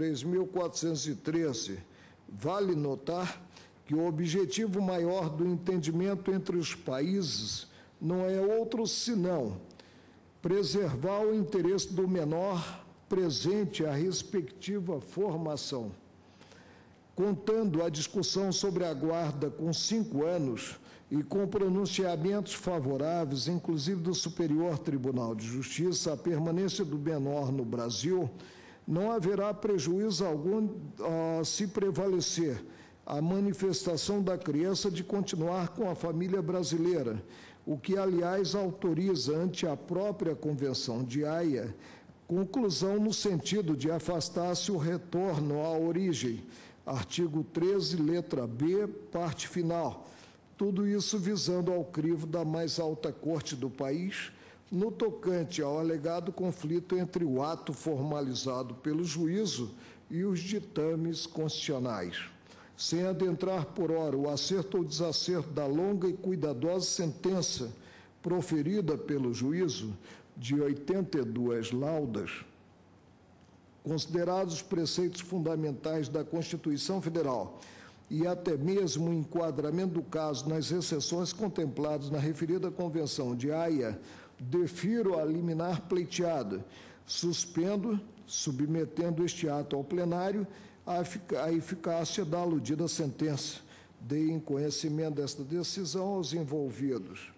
3.413. Vale notar que o objetivo maior do entendimento entre os países não é outro senão preservar o interesse do menor presente à respectiva formação. Contando a discussão sobre a guarda com 5 anos e com pronunciamentos favoráveis, inclusive do Superior Tribunal de Justiça, à permanência do menor no Brasil, não haverá prejuízo algum se prevalecer a manifestação da criança de continuar com a família brasileira, o que, aliás, autoriza, ante a própria Convenção de Haia, conclusão no sentido de afastar-se o retorno à origem, artigo 13, letra B, parte final. Tudo isso visando ao crivo da mais alta corte do país, no tocante ao alegado conflito entre o ato formalizado pelo juízo e os ditames constitucionais. Sem adentrar por ora o acerto ou desacerto da longa e cuidadosa sentença proferida pelo juízo, de 82 laudas, considerados os preceitos fundamentais da Constituição Federal e até mesmo o enquadramento do caso nas exceções contempladas na referida Convenção de Haia, defiro a liminar pleiteada, suspendo, submetendo este ato ao plenário, a eficácia da aludida sentença. Dei em conhecimento desta decisão aos envolvidos.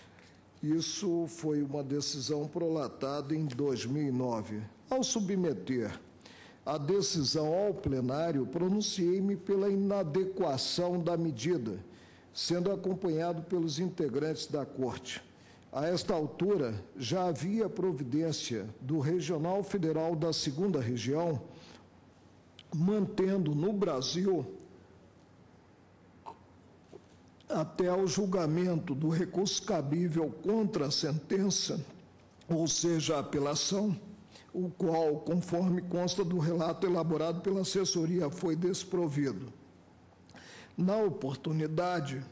Isso foi uma decisão prolatada em 2009. Ao submeter a decisão ao plenário, pronunciei-me pela inadequação da medida, sendo acompanhado pelos integrantes da Corte. A esta altura, já havia providência do Regional Federal da 2ª Região, mantendo no Brasil, até o julgamento do recurso cabível contra a sentença, ou seja, a apelação, o qual, conforme consta do relato elaborado pela assessoria, foi desprovido. Na oportunidade,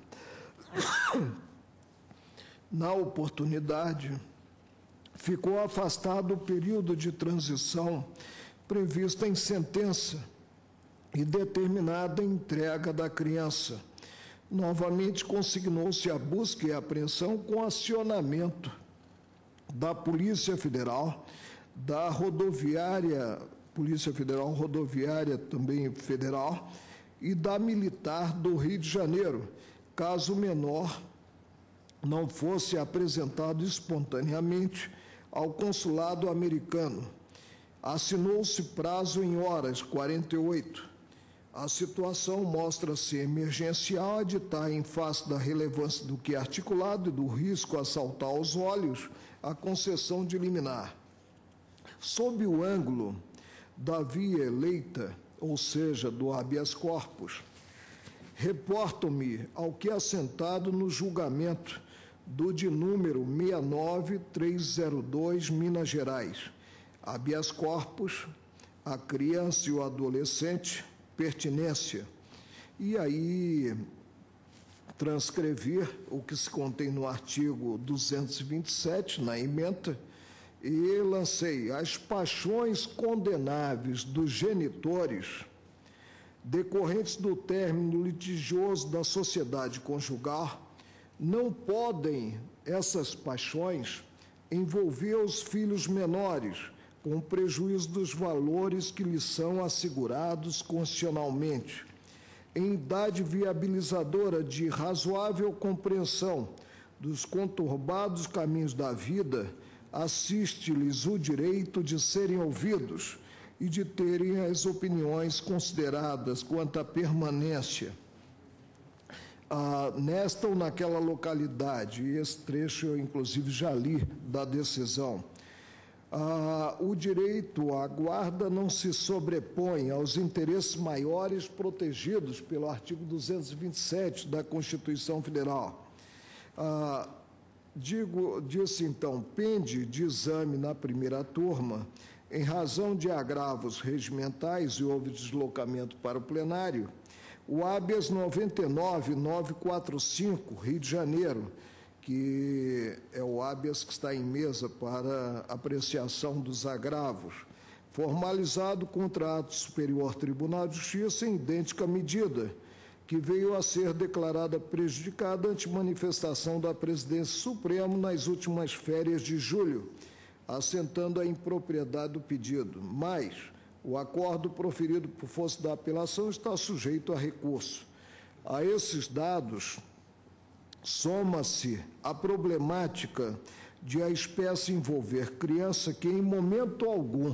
ficou afastado o período de transição previsto em sentença e determinada a entrega da criança. Novamente consignou-se a busca e a apreensão com acionamento da Polícia Federal, da Rodoviária, Polícia Federal Rodoviária também federal, e da Militar do Rio de Janeiro, caso o menor não fosse apresentado espontaneamente ao consulado americano. Assinou-se prazo em horas 48. A situação mostra-se emergencial, aditar em face da relevância do que é articulado e do risco a saltar aos olhos a concessão de liminar. Sob o ângulo da via eleita, ou seja, do habeas corpus, reporto-me ao que é assentado no julgamento do de número 69302, Minas Gerais. Habeas corpus, a criança e o adolescente, pertinência. E aí, transcrever o que se contém no artigo 227, na ementa, e lancei as paixões condenáveis dos genitores decorrentes do término litigioso da sociedade conjugal, não podem essas paixões envolver os filhos menores, com prejuízo dos valores que lhes são assegurados constitucionalmente. Em idade viabilizadora de razoável compreensão dos conturbados caminhos da vida, assiste-lhes o direito de serem ouvidos e de terem as opiniões consideradas quanto à permanência nesta ou naquela localidade. E esse trecho eu, inclusive, já li da decisão. O direito à guarda não se sobrepõe aos interesses maiores protegidos pelo artigo 227 da Constituição Federal. Disse, então, pende de exame na primeira turma, em razão de agravos regimentais e houve deslocamento para o plenário, o habeas 99945, Rio de Janeiro, que é o habeas que está em mesa para apreciação dos agravos, formalizado contra ato superior Tribunal de Justiça em idêntica medida, que veio a ser declarada prejudicada ante manifestação da Presidência Suprema nas últimas férias de julho, assentando a impropriedade do pedido. Mas o acordo proferido por força da apelação está sujeito a recurso. A esses dados, soma-se a problemática de a espécie envolver criança que em momento algum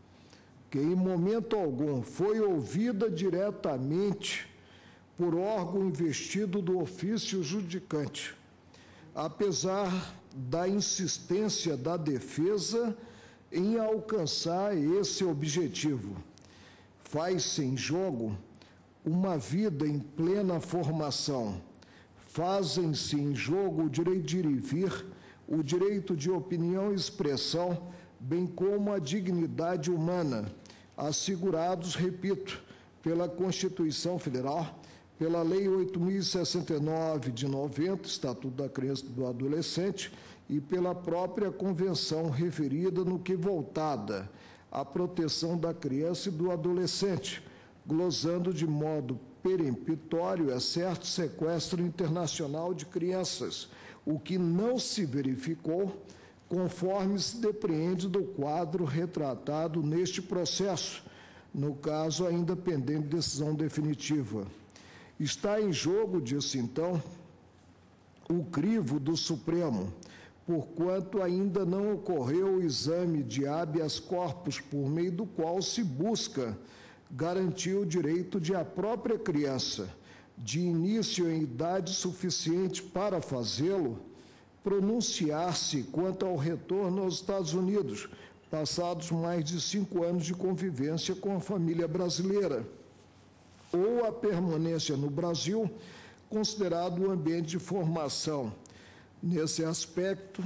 foi ouvida diretamente por órgão investido do ofício judicante, apesar da insistência da defesa em alcançar esse objetivo. Faz-se em jogo uma vida em plena formação, fazem-se em jogo o direito de ir e vir, o direito de opinião e expressão, bem como a dignidade humana, assegurados, repito, pela Constituição Federal, pela Lei 8.069 de 90, Estatuto da Criança e do Adolescente, e pela própria Convenção referida no que voltada à proteção da criança e do adolescente, glosando de modo peremptório é certo sequestro internacional de crianças, o que não se verificou, conforme se depreende do quadro retratado neste processo, no caso ainda pendente decisão definitiva. Está em jogo, disse então, o crivo do Supremo, porquanto ainda não ocorreu o exame de habeas corpus por meio do qual se busca garantir o direito de a própria criança, de início em idade suficiente para fazê-lo, pronunciar-se quanto ao retorno aos Estados Unidos, passados mais de 5 anos de convivência com a família brasileira, ou a permanência no Brasil, considerado o ambiente de formação. Nesse aspecto,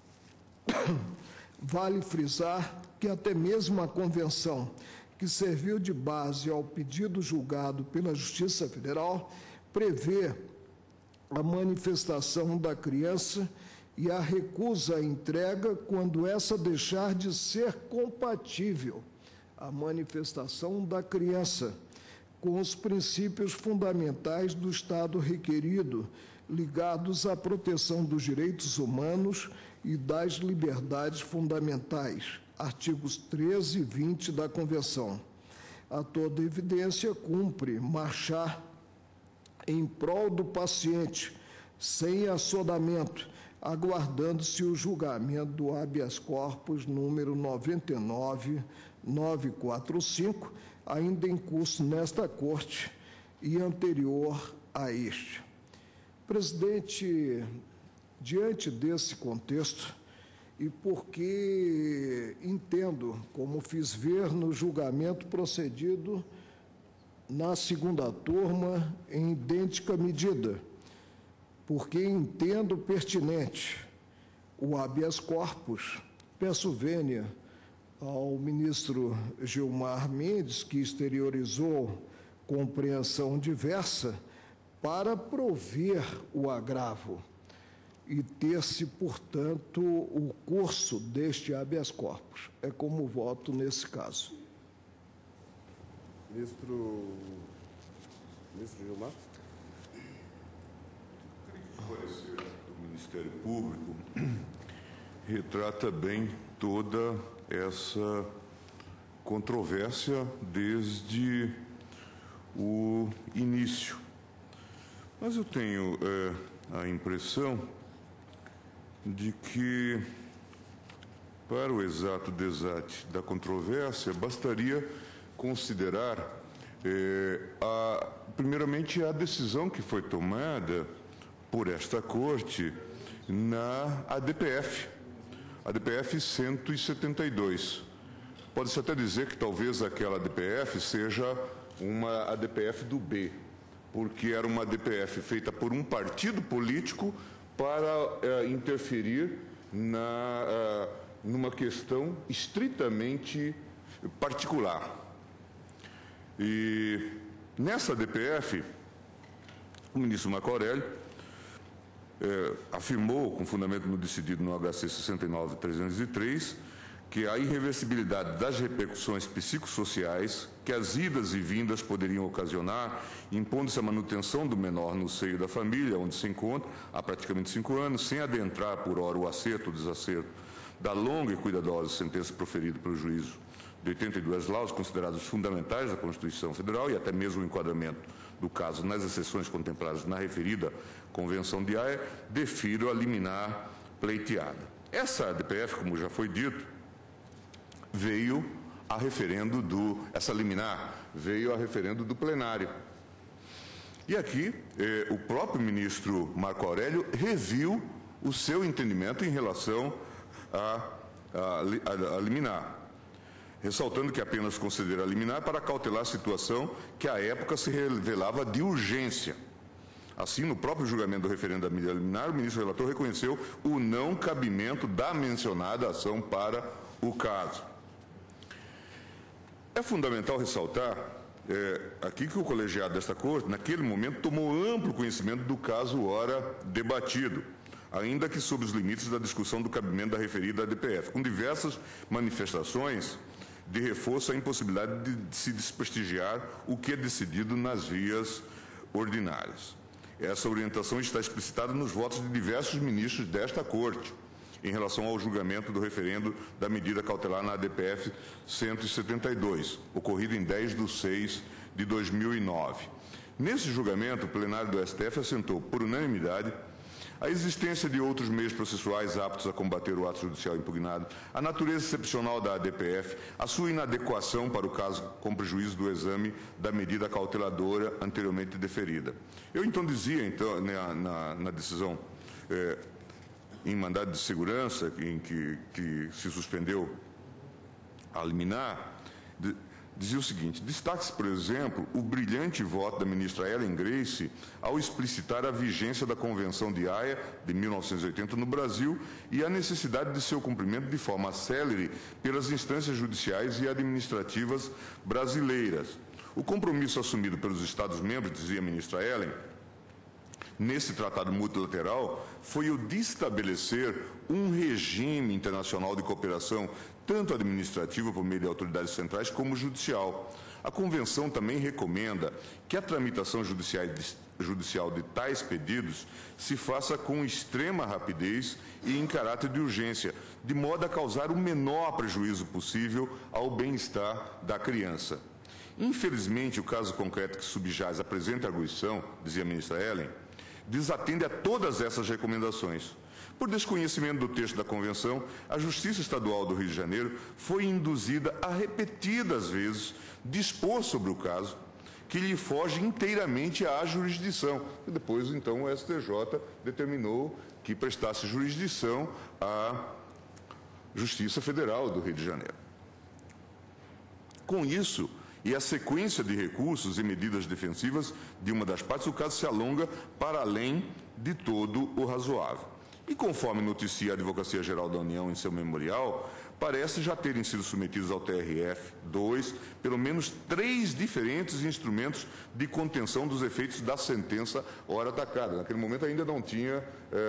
vale frisar que até mesmo a Convenção, que serviu de base ao pedido julgado pela Justiça Federal, prevê a manifestação da criança e a recusa à entrega quando essa deixar de ser compatível, a manifestação da criança, com os princípios fundamentais do Estado requerido, ligados à proteção dos direitos humanos e das liberdades fundamentais, artigos 13 e 20 da Convenção. A toda evidência, cumpre marchar em prol do paciente, sem assodamento, aguardando-se o julgamento do habeas corpus número 99945, ainda em curso nesta Corte e anterior a este. Presidente, diante desse contexto, e porque entendo, como fiz ver no julgamento procedido na segunda turma em idêntica medida, porque entendo pertinente o habeas corpus, peço vênia ao ministro Gilmar Mendes, que exteriorizou compreensão diversa, para prover o agravo e ter-se, portanto, o curso deste habeas corpus. É como voto nesse caso. Ministro Gilmar? O parecer do Ministério Público retrata bem toda essa controvérsia desde o início. Mas eu tenho a impressão de que, para o exato desate da controvérsia, bastaria considerar, primeiramente, a decisão que foi tomada por esta Corte na ADPF 172. Pode-se até dizer que talvez aquela ADPF seja uma ADPF do B, porque era uma ADPF feita por um partido político para interferir numa questão estritamente particular. E nessa ADPF, o ministro Marco Aurélio afirmou, com fundamento no decidido no HC 69.303, que a irreversibilidade das repercussões psicossociais que as idas e vindas poderiam ocasionar, impondo-se a manutenção do menor no seio da família, onde se encontra há praticamente 5 anos, sem adentrar por hora o acerto ou desacerto da longa e cuidadosa sentença proferida pelo juízo de 82 laudos considerados fundamentais da Constituição Federal e até mesmo o enquadramento do caso nas exceções contempladas na referida Convenção de Haia, defiro a liminar pleiteada. Essa ADPF, como já foi dito, veio a referendo essa liminar veio a referendo do plenário. E aqui, o próprio ministro Marco Aurélio reviu o seu entendimento em relação à liminar, ressaltando que apenas considera a liminar para cautelar a situação que à época se revelava de urgência. Assim, no próprio julgamento do referendo da medida liminar, o ministro relator reconheceu o não cabimento da mencionada ação para o caso. É fundamental ressaltar aqui que o colegiado desta Corte, naquele momento, tomou amplo conhecimento do caso ora debatido, ainda que sob os limites da discussão do cabimento da referida ADPF, com diversas manifestações de reforço à impossibilidade de se desprestigiar o que é decidido nas vias ordinárias. Essa orientação está explicitada nos votos de diversos ministros desta Corte, em relação ao julgamento do referendo da medida cautelar na ADPF 172, ocorrido em 10/6/2009. Nesse julgamento, o plenário do STF assentou, por unanimidade, a existência de outros meios processuais aptos a combater o ato judicial impugnado, a natureza excepcional da ADPF, a sua inadequação para o caso com prejuízo do exame da medida cauteladora anteriormente deferida. Eu, então, dizia, na decisão em mandado de segurança, em que se suspendeu a liminar, dizia o seguinte: destaque-se, por exemplo, o brilhante voto da ministra Ellen Grace ao explicitar a vigência da Convenção de Haia de 1980 no Brasil e a necessidade de seu cumprimento de forma célere pelas instâncias judiciais e administrativas brasileiras. O compromisso assumido pelos Estados-membros, dizia a ministra Ellen, nesse tratado multilateral, foi o de estabelecer um regime internacional de cooperação, tanto administrativa por meio de autoridades centrais como judicial. A Convenção também recomenda que a tramitação judicial de tais pedidos se faça com extrema rapidez e em caráter de urgência, de modo a causar o menor prejuízo possível ao bem-estar da criança. Infelizmente, o caso concreto que subjaz a presente arguição, dizia a ministra Ellen, desatende a todas essas recomendações, Por desconhecimento do texto da Convenção, a Justiça Estadual do Rio de Janeiro foi induzida a repetidas vezes dispor sobre o caso, que lhe foge inteiramente à jurisdição. E depois, então, o STJ determinou que prestasse jurisdição à Justiça Federal do Rio de Janeiro. Com isso, e a sequência de recursos e medidas defensivas de uma das partes, o caso se alonga para além de todo o razoável. E conforme noticia a Advocacia Geral da União em seu memorial, parece já terem sido submetidos ao TRF-2 pelo menos 3 diferentes instrumentos de contenção dos efeitos da sentença ora atacada. Naquele momento ainda não tinha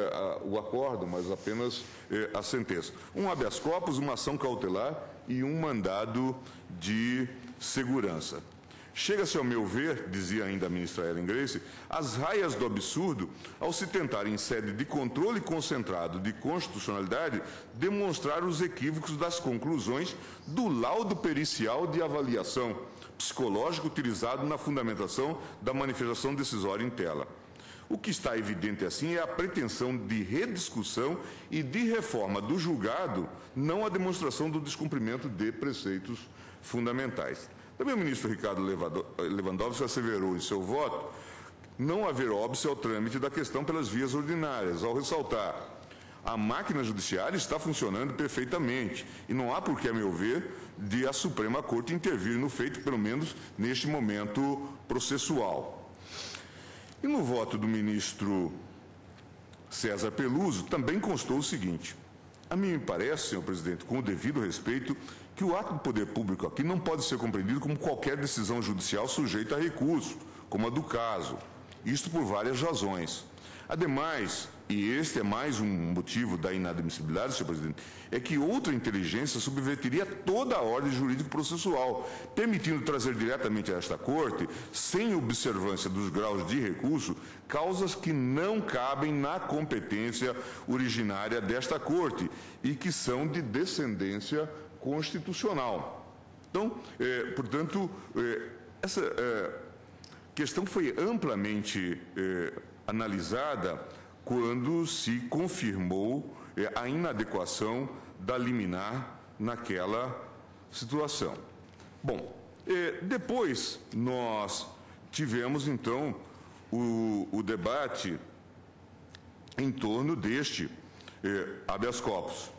o acordo, mas apenas a sentença. Um habeas corpus, uma ação cautelar e um mandado de segurança. Chega-se, ao meu ver, dizia ainda a ministra Ellen Grace, às raias do absurdo ao se tentar, em sede de controle concentrado de constitucionalidade, demonstrar os equívocos das conclusões do laudo pericial de avaliação psicológica utilizado na fundamentação da manifestação decisória em tela. O que está evidente, assim, é a pretensão de rediscussão e de reforma do julgado, não a demonstração do descumprimento de preceitos fundamentais. Também o ministro Ricardo Lewandowski asseverou em seu voto não haver óbice ao trâmite da questão pelas vias ordinárias, ao ressaltar: a máquina judiciária está funcionando perfeitamente e não há por que, a meu ver, de a Suprema Corte intervir no feito, pelo menos neste momento processual. E no voto do ministro César Peluso também constou o seguinte: a mim me parece, senhor presidente, com o devido respeito, que o ato do poder público aqui não pode ser compreendido como qualquer decisão judicial sujeita a recurso, como a do caso. Isto por várias razões. Ademais, e este é mais um motivo da inadmissibilidade, senhor presidente, é que outra inteligência subverteria toda a ordem jurídico-processual, permitindo trazer diretamente a esta Corte, sem observância dos graus de recurso, causas que não cabem na competência originária desta Corte e que são de descendência constitucional. Então, portanto, essa questão foi amplamente analisada quando se confirmou a inadequação da liminar naquela situação. Bom, depois nós tivemos, então, o debate em torno deste habeas corpus,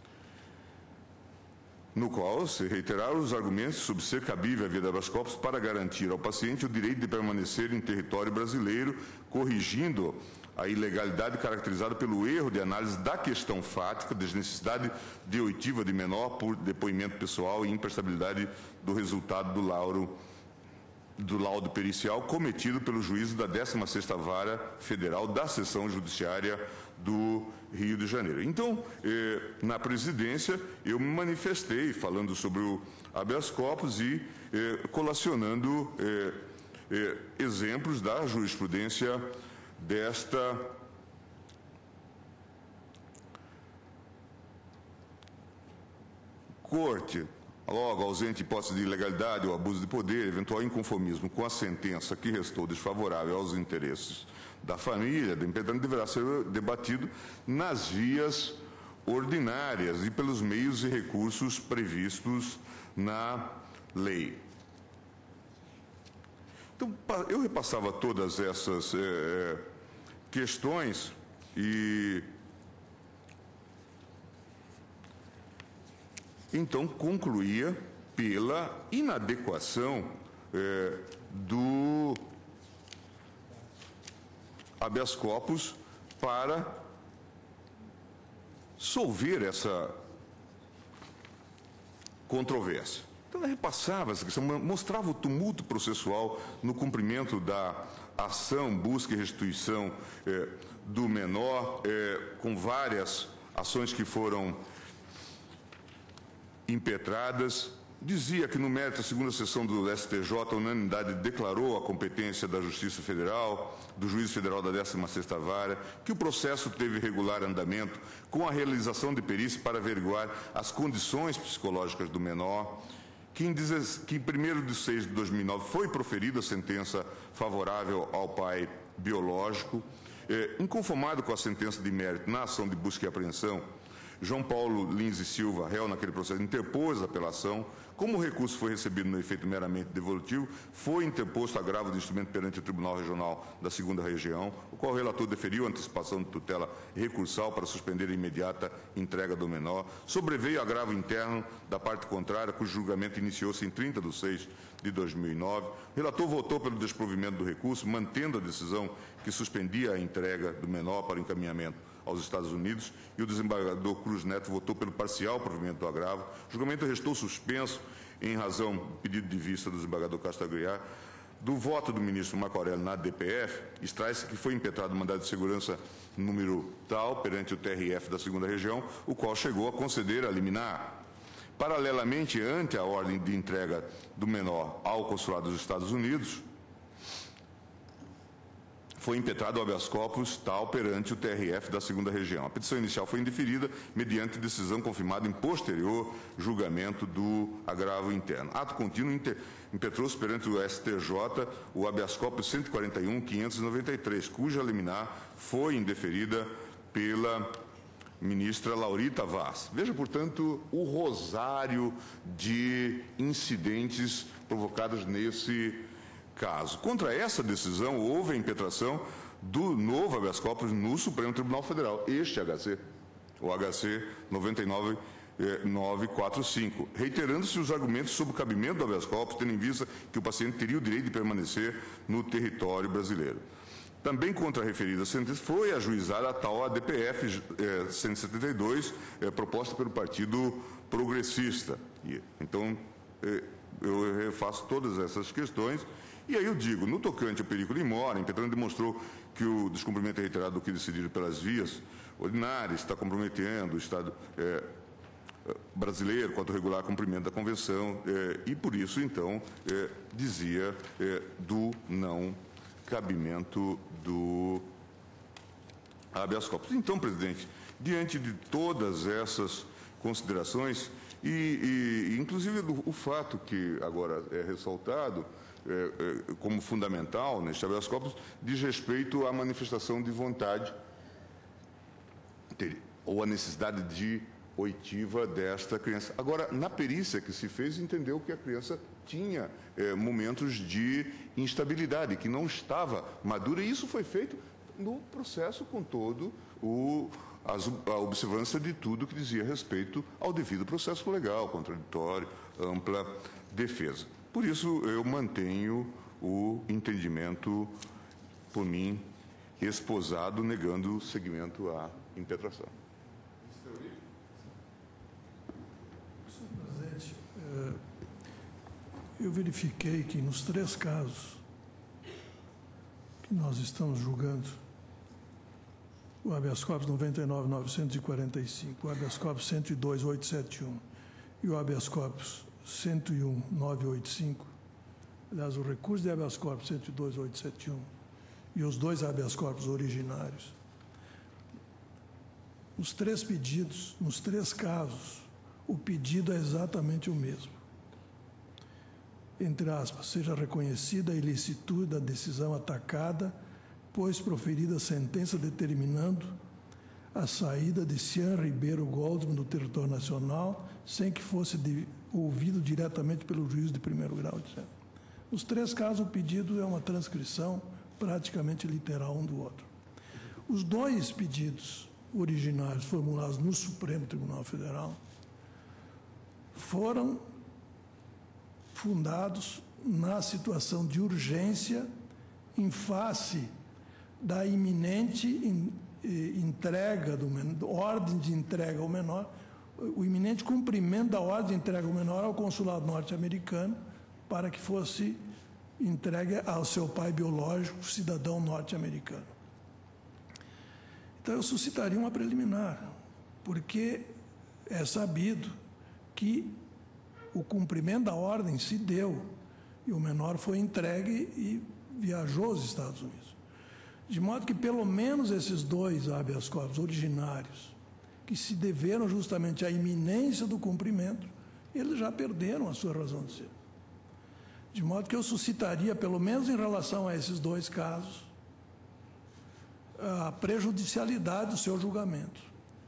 no qual se reiteraram os argumentos sobre ser cabível a via de habeas corpus para garantir ao paciente o direito de permanecer em território brasileiro, corrigindo a ilegalidade caracterizada pelo erro de análise da questão fática, desnecessidade de oitiva de menor por depoimento pessoal e imprestabilidade do resultado do laudo pericial cometido pelo juízo da 16ª Vara Federal da Seção Judiciária do Rio de Janeiro. Então, na presidência, eu me manifestei falando sobre o habeas corpus e colacionando exemplos da jurisprudência desta Corte. Logo, ausente hipótese de ilegalidade ou abuso de poder, eventual inconformismo com a sentença que restou desfavorável aos interesses da família, do impetrante, deverá ser debatido nas vias ordinárias e pelos meios e recursos previstos na lei. Então, eu repassava todas essas questões e então concluía pela inadequação do habeas corpus para solver essa controvérsia. Então, ela repassava essa questão, mostrava o tumulto processual no cumprimento da ação, busca e restituição do menor, com várias ações que foram impetradas. Dizia que, no mérito, a segunda sessão do STJ, a unanimidade declarou a competência da Justiça Federal, do Juízo Federal da 16ª Vara, que o processo teve regular andamento com a realização de perícia para averiguar as condições psicológicas do menor, que em 1º de 6 de 2009 foi proferida a sentença favorável ao pai biológico, Inconformado com a sentença de mérito na ação de busca e apreensão, João Paulo Lins e Silva, réu naquele processo, interpôs a apelação. Como o recurso foi recebido no efeito meramente devolutivo, foi interposto agravo de instrumento perante o Tribunal Regional da 2ª Região, o qual o relator deferiu a antecipação de tutela recursal para suspender a imediata entrega do menor. Sobreveio agravo interno da parte contrária, cujo julgamento iniciou-se em 30 de 6 de 2009. O relator votou pelo desprovimento do recurso, mantendo a decisão que suspendia a entrega do menor para encaminhamento aos Estados Unidos, e o desembargador Cruz Neto votou pelo parcial provimento do agravo. O julgamento restou suspenso em razão do pedido de vista do desembargador Castro Aguiar. Do voto do ministro Marco Aurélio na DPF, extrai-se que foi impetrado mandado de segurança número tal perante o TRF da 2ª Região, o qual chegou a conceder a liminar. Paralelamente, ante a ordem de entrega do menor ao consulado dos Estados Unidos, foi impetrado o habeas corpus tal perante o TRF da 2ª Região. A petição inicial foi indeferida mediante decisão confirmada em posterior julgamento do agravo interno. Ato contínuo impetrou-se perante o STJ o habeas corpus 141.593, cuja liminar foi indeferida pela ministra Laurita Vaz. Veja, portanto, o rosário de incidentes provocados nesse caso. Contra essa decisão, houve a impetração do novo habeas corpus no Supremo Tribunal Federal, este HC, o HC 99945, reiterando-se os argumentos sobre o cabimento do habeas corpus, tendo em vista que o paciente teria o direito de permanecer no território brasileiro. Também contra a referida sentença foi ajuizada a tal ADPF 172, proposta pelo Partido Progressista. Então, eu refaço todas essas questões. E aí eu digo, no tocante ao perigo in mora, a impetrante demonstrou que o descumprimento reiterado do que decidido pelas vias ordinárias está comprometendo o Estado brasileiro quanto ao regular cumprimento da Convenção e, por isso, então, dizia do não cabimento do habeas corpus. Então, presidente, diante de todas essas considerações e inclusive, o fato que agora é ressaltado como fundamental neste habeas corpus diz respeito à manifestação de vontade ou a necessidade de oitiva desta criança. Agora, na perícia que se fez, entendeu que a criança tinha momentos de instabilidade, que não estava madura, e isso foi feito no processo com todo a observância de tudo que dizia respeito ao devido processo legal, contraditório, ampla defesa. Por isso, eu mantenho o entendimento, por mim, esposado, negando seguimento à impetração. Senhor presidente, eu verifiquei que nos 3 casos que nós estamos julgando, o habeas corpus 99.945, o habeas corpus 102.871 e o habeas corpus 101.985, aliás, o recurso de habeas corpus 102.871 e os 2 habeas corpus originários, os 3 pedidos, nos 3 casos, o pedido é exatamente o mesmo. Entre aspas, seja reconhecida a ilicitude da decisão atacada, pois proferida sentença determinando a saída de Cian Ribeiro Goldman do território nacional, sem que fosse ouvido diretamente pelo juiz de primeiro grau. Nos 3 casos, o pedido é uma transcrição praticamente literal um do outro. Os 2 pedidos originários formulados no Supremo Tribunal Federal foram fundados na situação de urgência em face da iminente entrega ordem de entrega ao menor, o iminente cumprimento da ordem de entrega ao menor ao consulado norte-americano para que fosse entregue ao seu pai biológico, cidadão norte-americano. Então, eu suscitaria uma preliminar, porque é sabido que o cumprimento da ordem se deu e o menor foi entregue e viajou aos Estados Unidos. De modo que, pelo menos, esses 2 habeas corpus originários, que se deveram justamente à iminência do cumprimento, eles já perderam a sua razão de ser. De modo que eu suscitaria, pelo menos em relação a esses 2 casos, a prejudicialidade do seu julgamento.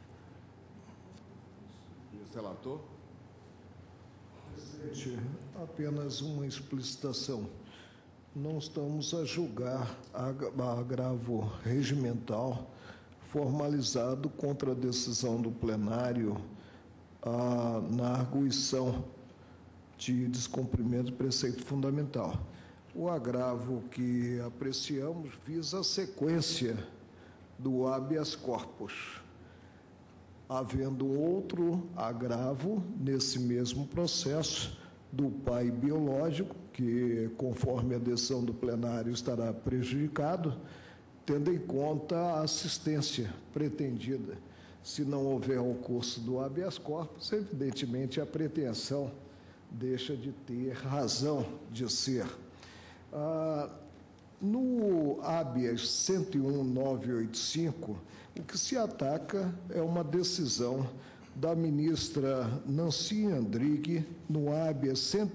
Ministro relator. Presidente, apenas uma explicitação. Não estamos a julgar agravo regimental formalizado contra a decisão do plenário na arguição de descumprimento de preceito fundamental. O agravo que apreciamos visa a sequência do habeas corpus, havendo outro agravo nesse mesmo processo do pai biológico, que, conforme a decisão do plenário, estará prejudicado, tendo em conta a assistência pretendida. Se não houver o curso do habeas corpus, evidentemente a pretensão deixa de ter razão de ser. No habeas 101.985, o que se ataca é uma decisão da ministra Nancy Andrighi, no habeas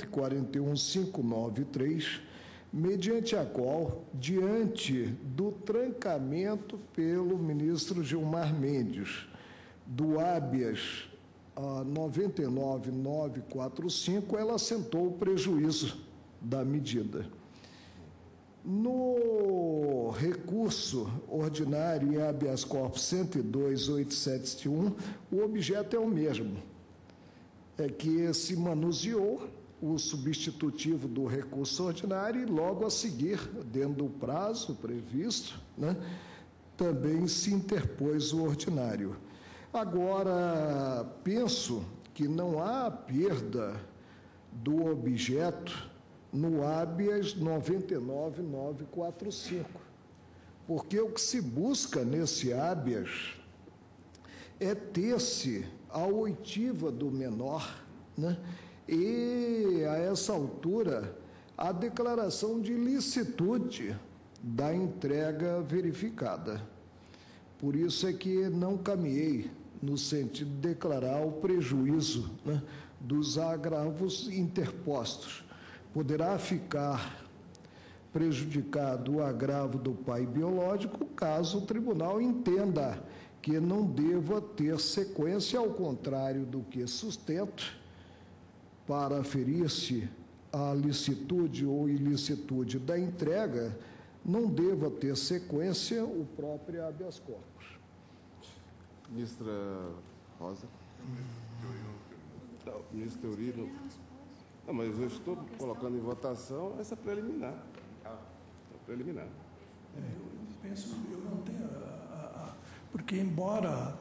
141.593, mediante a qual, diante do trancamento pelo ministro Gilmar Mendes, do habeas 99.945, ela assentou o prejuízo da medida. No recurso ordinário em habeas corpus 102.871, o objeto é o mesmo. É que se manuseou o substitutivo do recurso ordinário e, logo a seguir, dentro do prazo previsto, né, também se interpôs o ordinário. Agora, penso que não há perda do objeto no habeas 99.945, porque o que se busca nesse habeas é ter-se a oitiva do menor, né? E, a essa altura, a declaração de ilicitude da entrega verificada. Por isso é que não caminhei no sentido de declarar o prejuízo, né, dos agravos interpostos. Poderá ficar prejudicado o agravo do pai biológico caso o tribunal entenda que não deva ter sequência, ao contrário do que sustento, para aferir-se a licitude ou ilicitude da entrega, não deva ter sequência o próprio habeas corpus. Ministra Rosa. Não, ministro Teori. Não, mas eu estou colocando em votação essa preliminar. Preliminar. Eu penso, eu não tenho... porque, embora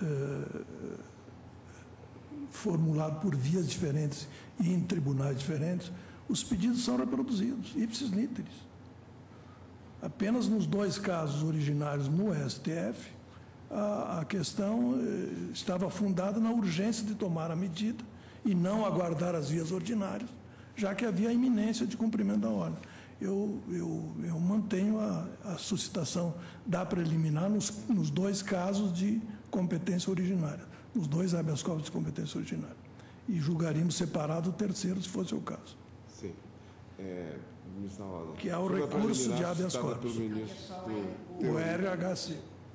formulado por vias diferentes e em tribunais diferentes, os pedidos são reproduzidos, ipsis literis. Apenas nos dois casos originários no STF, a questão estava fundada na urgência de tomar a medida e não aguardar as vias ordinárias, já que havia a iminência de cumprimento da ordem. Eu mantenho a suscitação da preliminar nos dois casos de competência originária, nos dois habeas corpus de competência originária. E julgaríamos separado o terceiro, se fosse o caso. Sim. Ministra Rosa. Que é o recurso de habeas corpus. O RHC.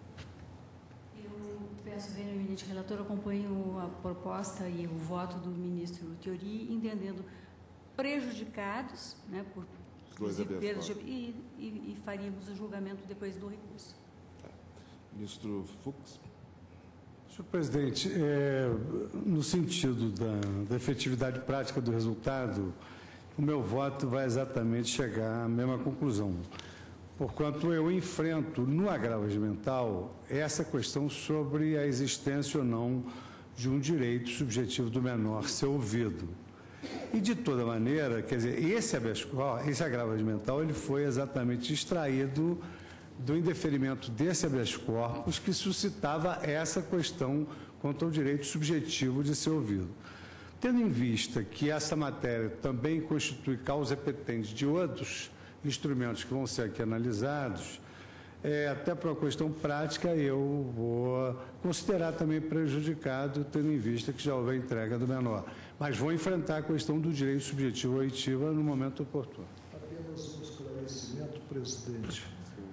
Peço ver, eminente relator, acompanho a proposta e o voto do ministro Teori, entendendo prejudicados, né, por perdas e faríamos o julgamento depois do recurso. Ministro Fux. Senhor presidente, no sentido da efetividade prática do resultado, o meu voto vai exatamente chegar à mesma conclusão. Porquanto eu enfrento no agravo regimental essa questão sobre a existência ou não de um direito subjetivo do menor ser ouvido. E, de toda maneira, quer dizer, esse agravo regimental ele foi exatamente extraído do indeferimento desse habeas corpus que suscitava essa questão quanto ao direito subjetivo de ser ouvido. Tendo em vista que essa matéria também constitui causa petente de outros instrumentos que vão ser aqui analisados, até por uma questão prática, eu vou considerar também prejudicado, tendo em vista que já houve a entrega do menor. Mas vou enfrentar a questão do direito subjetivo à oitiva no momento oportuno. Apenas um esclarecimento, presidente.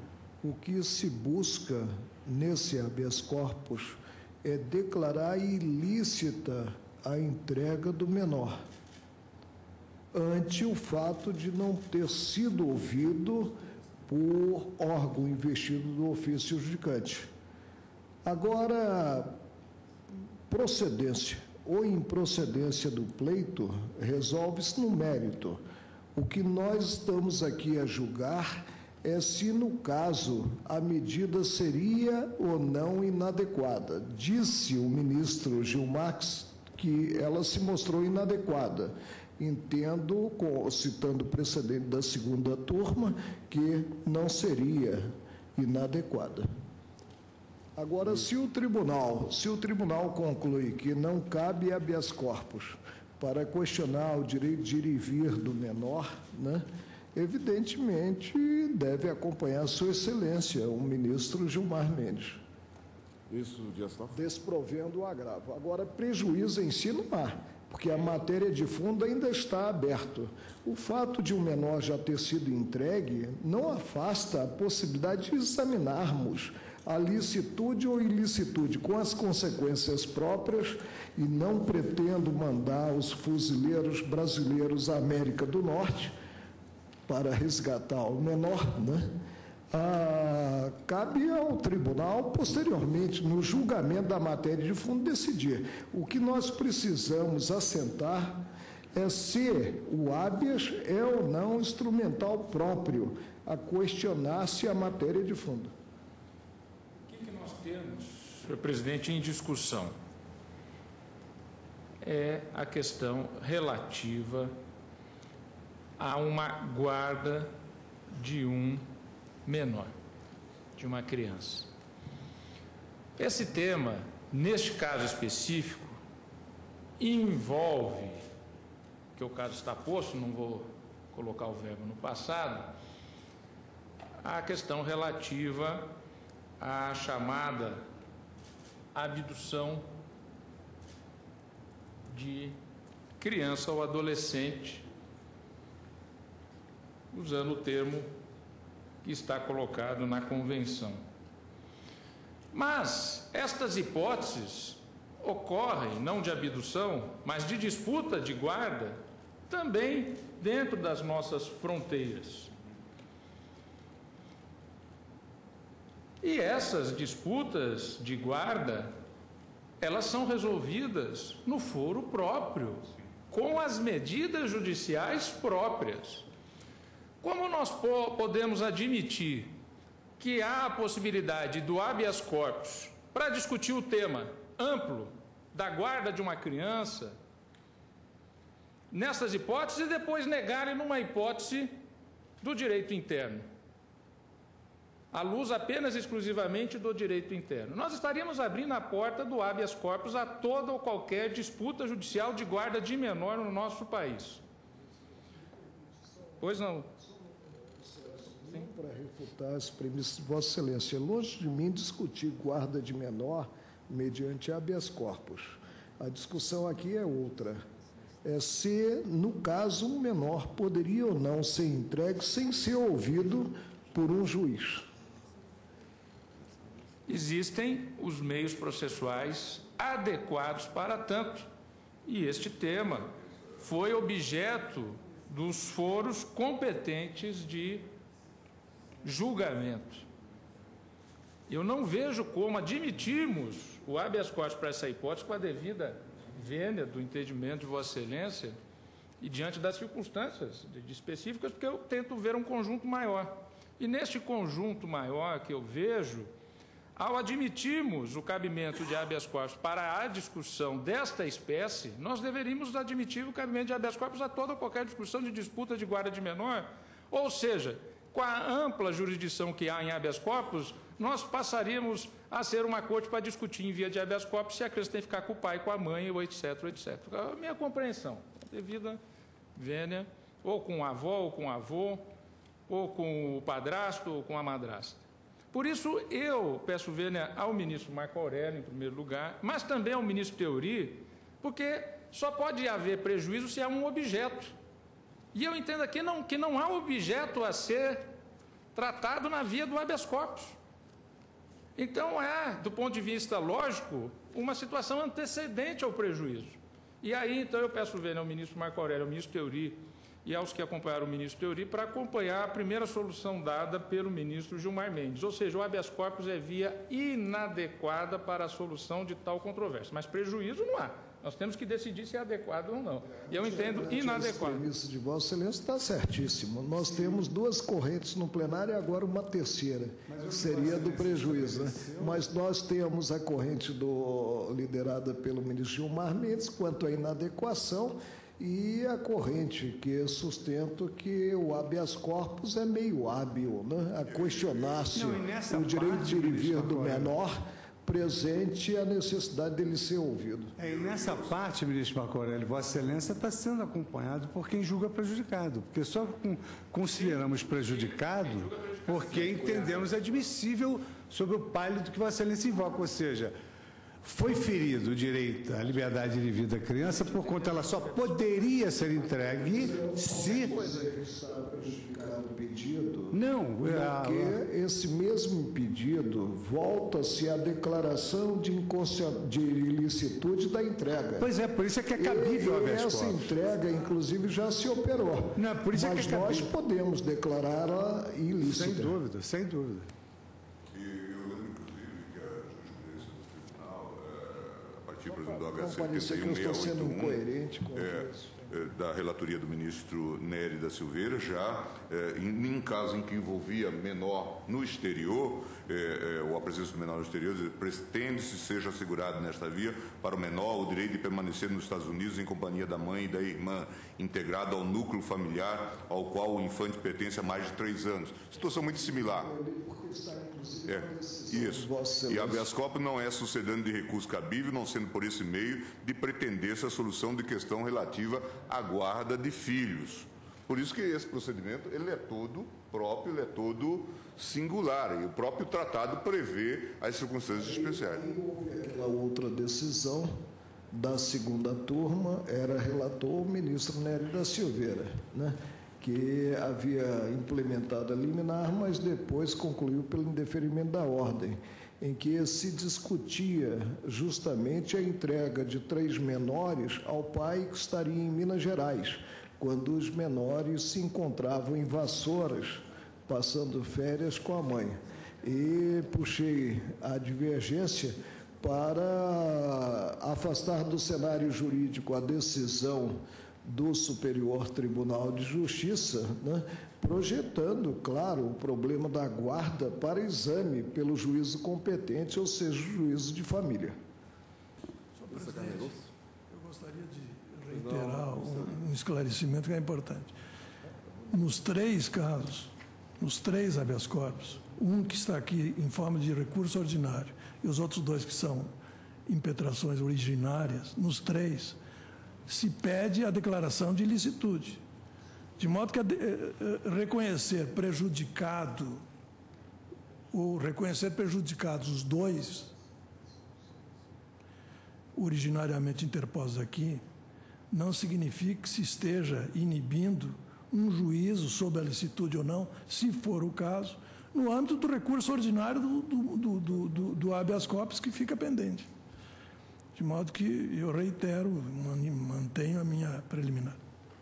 o que se busca nesse habeas corpus é declarar ilícita a entrega do menor, ante o fato de não ter sido ouvido por órgão investido do ofício judicante. Agora, procedência ou improcedência do pleito resolve-se no mérito. O que nós estamos aqui a julgar é se, no caso, a medida seria ou não inadequada. Disse o ministro Gilmar que ela se mostrou inadequada. Entendo, citando o precedente da segunda turma, que não seria inadequada. Agora, se o tribunal conclui que não cabe habeas corpus para questionar o direito de ir e vir do menor, né, evidentemente deve acompanhar Sua Excelência, o ministro Gilmar Mendes. Isso, Dias Toffoli. Desprovendo o agravo. Agora, prejuízo em si não há, porque a matéria de fundo ainda está aberta. O fato de um menor já ter sido entregue não afasta a possibilidade de examinarmos a licitude ou ilicitude, com as consequências próprias, e não pretendo mandar os fuzileiros brasileiros à América do Norte para resgatar o menor, né? Cabe ao tribunal, posteriormente, no julgamento da matéria de fundo, decidir. O que nós precisamos assentar é se o habeas é ou não instrumental próprio a questionar-se a matéria de fundo. O que nós temos, senhor presidente, em discussão é a questão relativa a uma guarda de um menor, de uma criança. Esse tema, neste caso específico, envolve, que o caso está posto, não vou colocar o verbo no passado, a questão relativa à chamada abdução de criança ou adolescente, usando o termo que está colocado na convenção. Mas estas hipóteses ocorrem, não de abdução, mas de disputa de guarda, também dentro das nossas fronteiras. E essas disputas de guarda, elas são resolvidas no foro próprio, com as medidas judiciais próprias. Como nós podemos admitir que há a possibilidade do habeas corpus para discutir o tema amplo da guarda de uma criança, nessas hipóteses, e depois negarem numa hipótese do direito interno, à luz apenas exclusivamente do direito interno? Nós estaríamos abrindo a porta do habeas corpus a toda ou qualquer disputa judicial de guarda de menor no nosso país. Pois não. Para refutar as premissas de Vossa Excelência, longe de mim discutir guarda de menor mediante habeas corpus. A discussão aqui é outra. É se, no caso, um menor poderia ou não ser entregue sem ser ouvido por um juiz. Existem os meios processuais adequados para tanto, e este tema foi objeto dos foros competentes de julgamento. Eu não vejo como admitirmos o habeas corpus para essa hipótese com a devida vênia do entendimento de Vossa Excelência e diante das circunstâncias específicas, porque eu tento ver um conjunto maior. E neste conjunto maior que eu vejo, ao admitirmos o cabimento de habeas corpus para a discussão desta espécie, nós deveríamos admitir o cabimento de habeas corpus a toda ou qualquer discussão de disputa de guarda de menor, ou seja, com a ampla jurisdição que há em habeas corpus, nós passaríamos a ser uma corte para discutir em via de habeas corpus se a criança tem que ficar com o pai, com a mãe, ou etc, etc. A minha compreensão, devida vênia, ou com a avó, ou com o avô, ou com o padrasto, ou com a madrasta. Por isso, eu peço vênia ao ministro Marco Aurélio, em primeiro lugar, mas também ao ministro Teori, porque só pode haver prejuízo se há um objeto. E eu entendo aqui que não há objeto a ser tratado na via do habeas corpus. Então, do ponto de vista lógico, uma situação antecedente ao prejuízo. E aí, então, eu peço ver ao ministro Marco Aurélio, ao ministro Teori e aos que acompanharam o ministro Teori para acompanhar a primeira solução dada pelo ministro Gilmar Mendes. Ou seja, o habeas corpus é via inadequada para a solução de tal controvérsia. Mas prejuízo não há. Nós temos que decidir se é adequado ou não. E eu entendo inadequado. O ministro de Vossa Excelência está certíssimo. Nós temos duas correntes no plenário e agora uma terceira, que seria do prejuízo, né? Mas nós temos a corrente liderada pelo ministro Gilmar Mendes quanto à inadequação e a corrente que sustenta que o habeas corpus é meio hábil, né? A questionar-se o direito de ir e vir do menor, presente a necessidade dele ser ouvido. E nessa parte, ministro Marco Aurélio, Vossa Excelência está sendo acompanhado por quem julga prejudicado, porque só consideramos prejudicado porque entendemos admissível sob o pálio do que Vossa Excelência invoca, ou seja, foi ferido o direito à liberdade de vida da criança, por conta ela só poderia ser entregue se... o pedido, não, porque esse mesmo pedido volta-se à declaração de ilicitude da entrega. Pois é, por isso é que é cabível o habeas corpus. Essa entrega, inclusive, já se operou. Não, por isso mas é que é nós podemos declará-la ilícita. Sem dúvida, sem dúvida. Por exemplo, do HC parecer que eu estou sendo incoerente com isso. Da relatoria do ministro Nery da Silveira, já em caso em que envolvia menor no exterior, ou a presença do menor no exterior, pretende-se seja assegurado nesta via para o menor o direito de permanecer nos Estados Unidos em companhia da mãe e da irmã, integrado ao núcleo familiar ao qual o infante pertence há mais de 3 anos. Situação muito similar. Isso. E habeas corpus não é sucedendo de recurso cabível, não sendo por esse meio de pretender-se a solução de questão relativa à guarda de filhos. Por isso que esse procedimento ele é todo próprio, ele é todo singular, e o próprio tratado prevê as circunstâncias especiais. Aquela outra decisão da segunda turma era relator o ministro Nery da Silveira, né? Que havia implementado a liminar, mas depois concluiu pelo indeferimento da ordem, em que se discutia justamente a entrega de 3 menores ao pai que estaria em Minas Gerais, quando os menores se encontravam em Vassouras, passando férias com a mãe. E puxei a divergência para afastar do cenário jurídico a decisão do Superior Tribunal de Justiça, né, projetando, claro, o problema da guarda para exame pelo juízo competente, ou seja, o juízo de família. Senhor presidente, eu gostaria de reiterar um esclarecimento que é importante. Nos 3 casos, nos 3 habeas corpus, um que está aqui em forma de recurso ordinário e os outros 2 que são impetrações originárias, nos 3 se pede a declaração de ilicitude, de modo que reconhecer prejudicado ou reconhecer prejudicados os 2 originariamente interpostos aqui, não significa que se esteja inibindo um juízo sobre a licitude ou não, se for o caso, no âmbito do recurso ordinário do habeas corpus que fica pendente. De modo que eu reitero, mantenho a minha preliminar.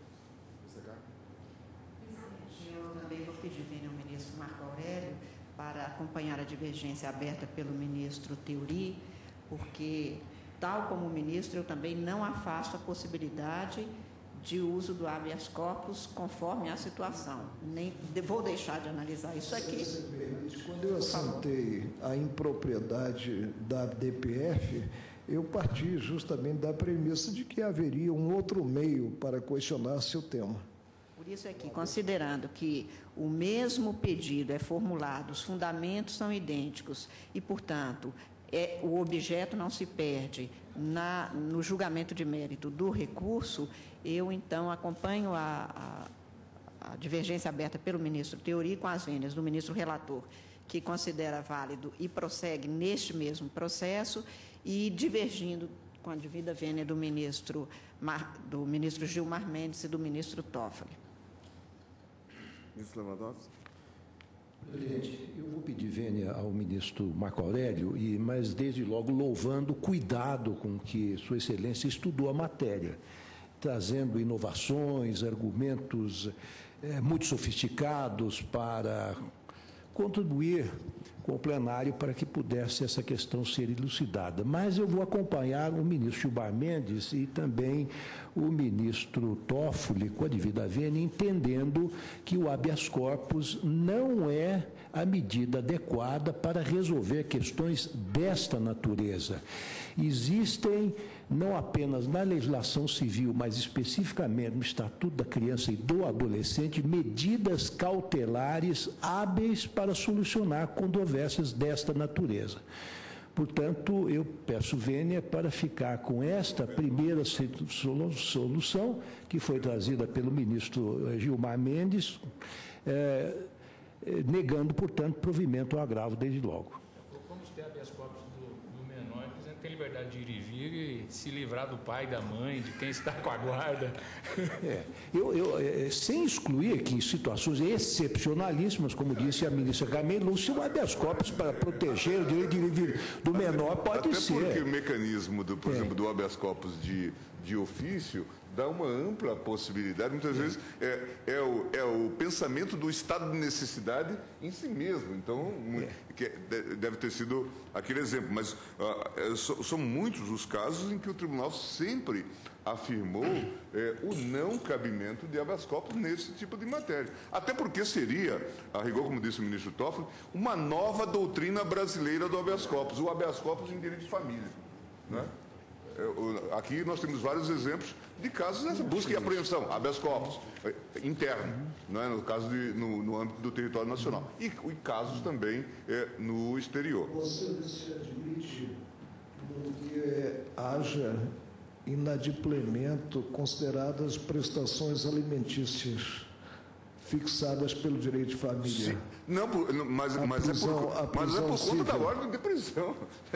Eu também vou pedir ao ministro Marco Aurélio para acompanhar a divergência aberta pelo ministro Teori, porque, tal como o ministro, eu também não afasto a possibilidade de uso do habeas corpus conforme a situação. Nem vou deixar de analisar isso aqui. Quando eu assentei a impropriedade da DPF, eu parti justamente da premissa de que haveria um outro meio para questionar seu tema. Por isso é que, considerando que o mesmo pedido é formulado, os fundamentos são idênticos e, portanto, o objeto não se perde no julgamento de mérito do recurso, eu, então, acompanho a divergência aberta pelo ministro Teori com as vênias do ministro relator, que considera válido e prossegue neste mesmo processo, e divergindo com a devida vênia do ministro Gilmar Mendes e do ministro Toffoli. Ministro Lewandowski. Presidente, eu vou pedir vênia ao ministro Marco Aurélio, mas desde logo louvando o cuidado com que Sua Excelência estudou a matéria, trazendo inovações, argumentos muito sofisticados para contribuir com o plenário para que pudesse essa questão ser elucidada. Mas eu vou acompanhar o ministro Gilmar Mendes e também o ministro Toffoli, com a devida vênia, entendendo que o habeas corpus não é a medida adequada para resolver questões desta natureza. Existem, não apenas na legislação civil, mas especificamente no Estatuto da Criança e do Adolescente, medidas cautelares hábeis para solucionar controvérsias desta natureza. Portanto, eu peço vênia para ficar com esta primeira solução, que foi trazida pelo ministro Gilmar Mendes, negando, portanto, provimento ao agravo desde logo. Vamos ter habeas corpus do menor, dizendo que tem liberdade de ir e vir e se livrar do pai, da mãe, de quem está com a guarda. Sem excluir que em situações excepcionalíssimas, como disse a ministra Carmen Lúcia, o habeas corpus para proteger o direito de ir e vir do menor pode ser. Até porque o mecanismo, por exemplo, do habeas corpus de ofício dá uma ampla possibilidade, muitas vezes é o pensamento do estado de necessidade em si mesmo. Então, deve ter sido aquele exemplo. Mas são muitos os casos em que o tribunal sempre afirmou o não cabimento de habeas corpus nesse tipo de matéria. Até porque seria, a rigor, como disse o ministro Toffoli, uma nova doutrina brasileira do habeas corpus, o habeas corpus em direito de família, né? Aqui nós temos vários exemplos de casos dessa busca e apreensão, habeas corpus, interno, né, no caso no âmbito do território nacional, e casos também no exterior. Você se admite que haja inadimplemento consideradas prestações alimentícias fixadas pelo direito de família? Sim. Não, mas é por conta da ordem de prisão.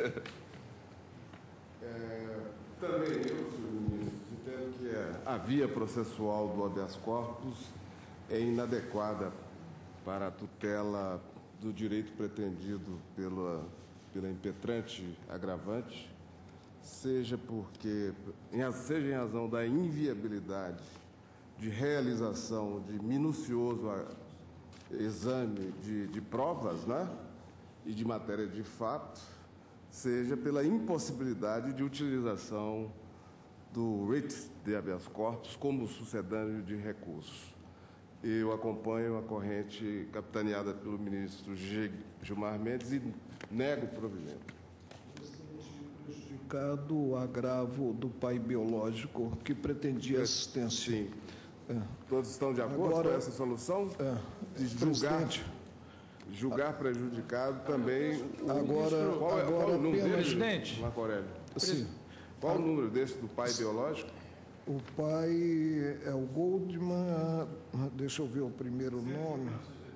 Também eu, senhor ministro, entendo que a via processual do habeas corpus é inadequada para a tutela do direito pretendido pela impetrante agravante, seja em razão da inviabilidade de realização de minucioso exame de provas, né, e de matéria de fato, seja pela impossibilidade de utilização do writ de habeas corpus como sucedâneo de recurso. Eu acompanho a corrente capitaneada pelo ministro Gilmar Mendes e nego o provimento. Prejudicado o agravo do pai biológico que pretendia assistência. Sim. Todos estão de acordo com essa solução? De julgar prejudicado também. Qual o número dele, presidente? Marco Aurélio? Sim. Qual o número desse do pai biológico? O pai é o Goldman. Deixa eu ver o primeiro nome.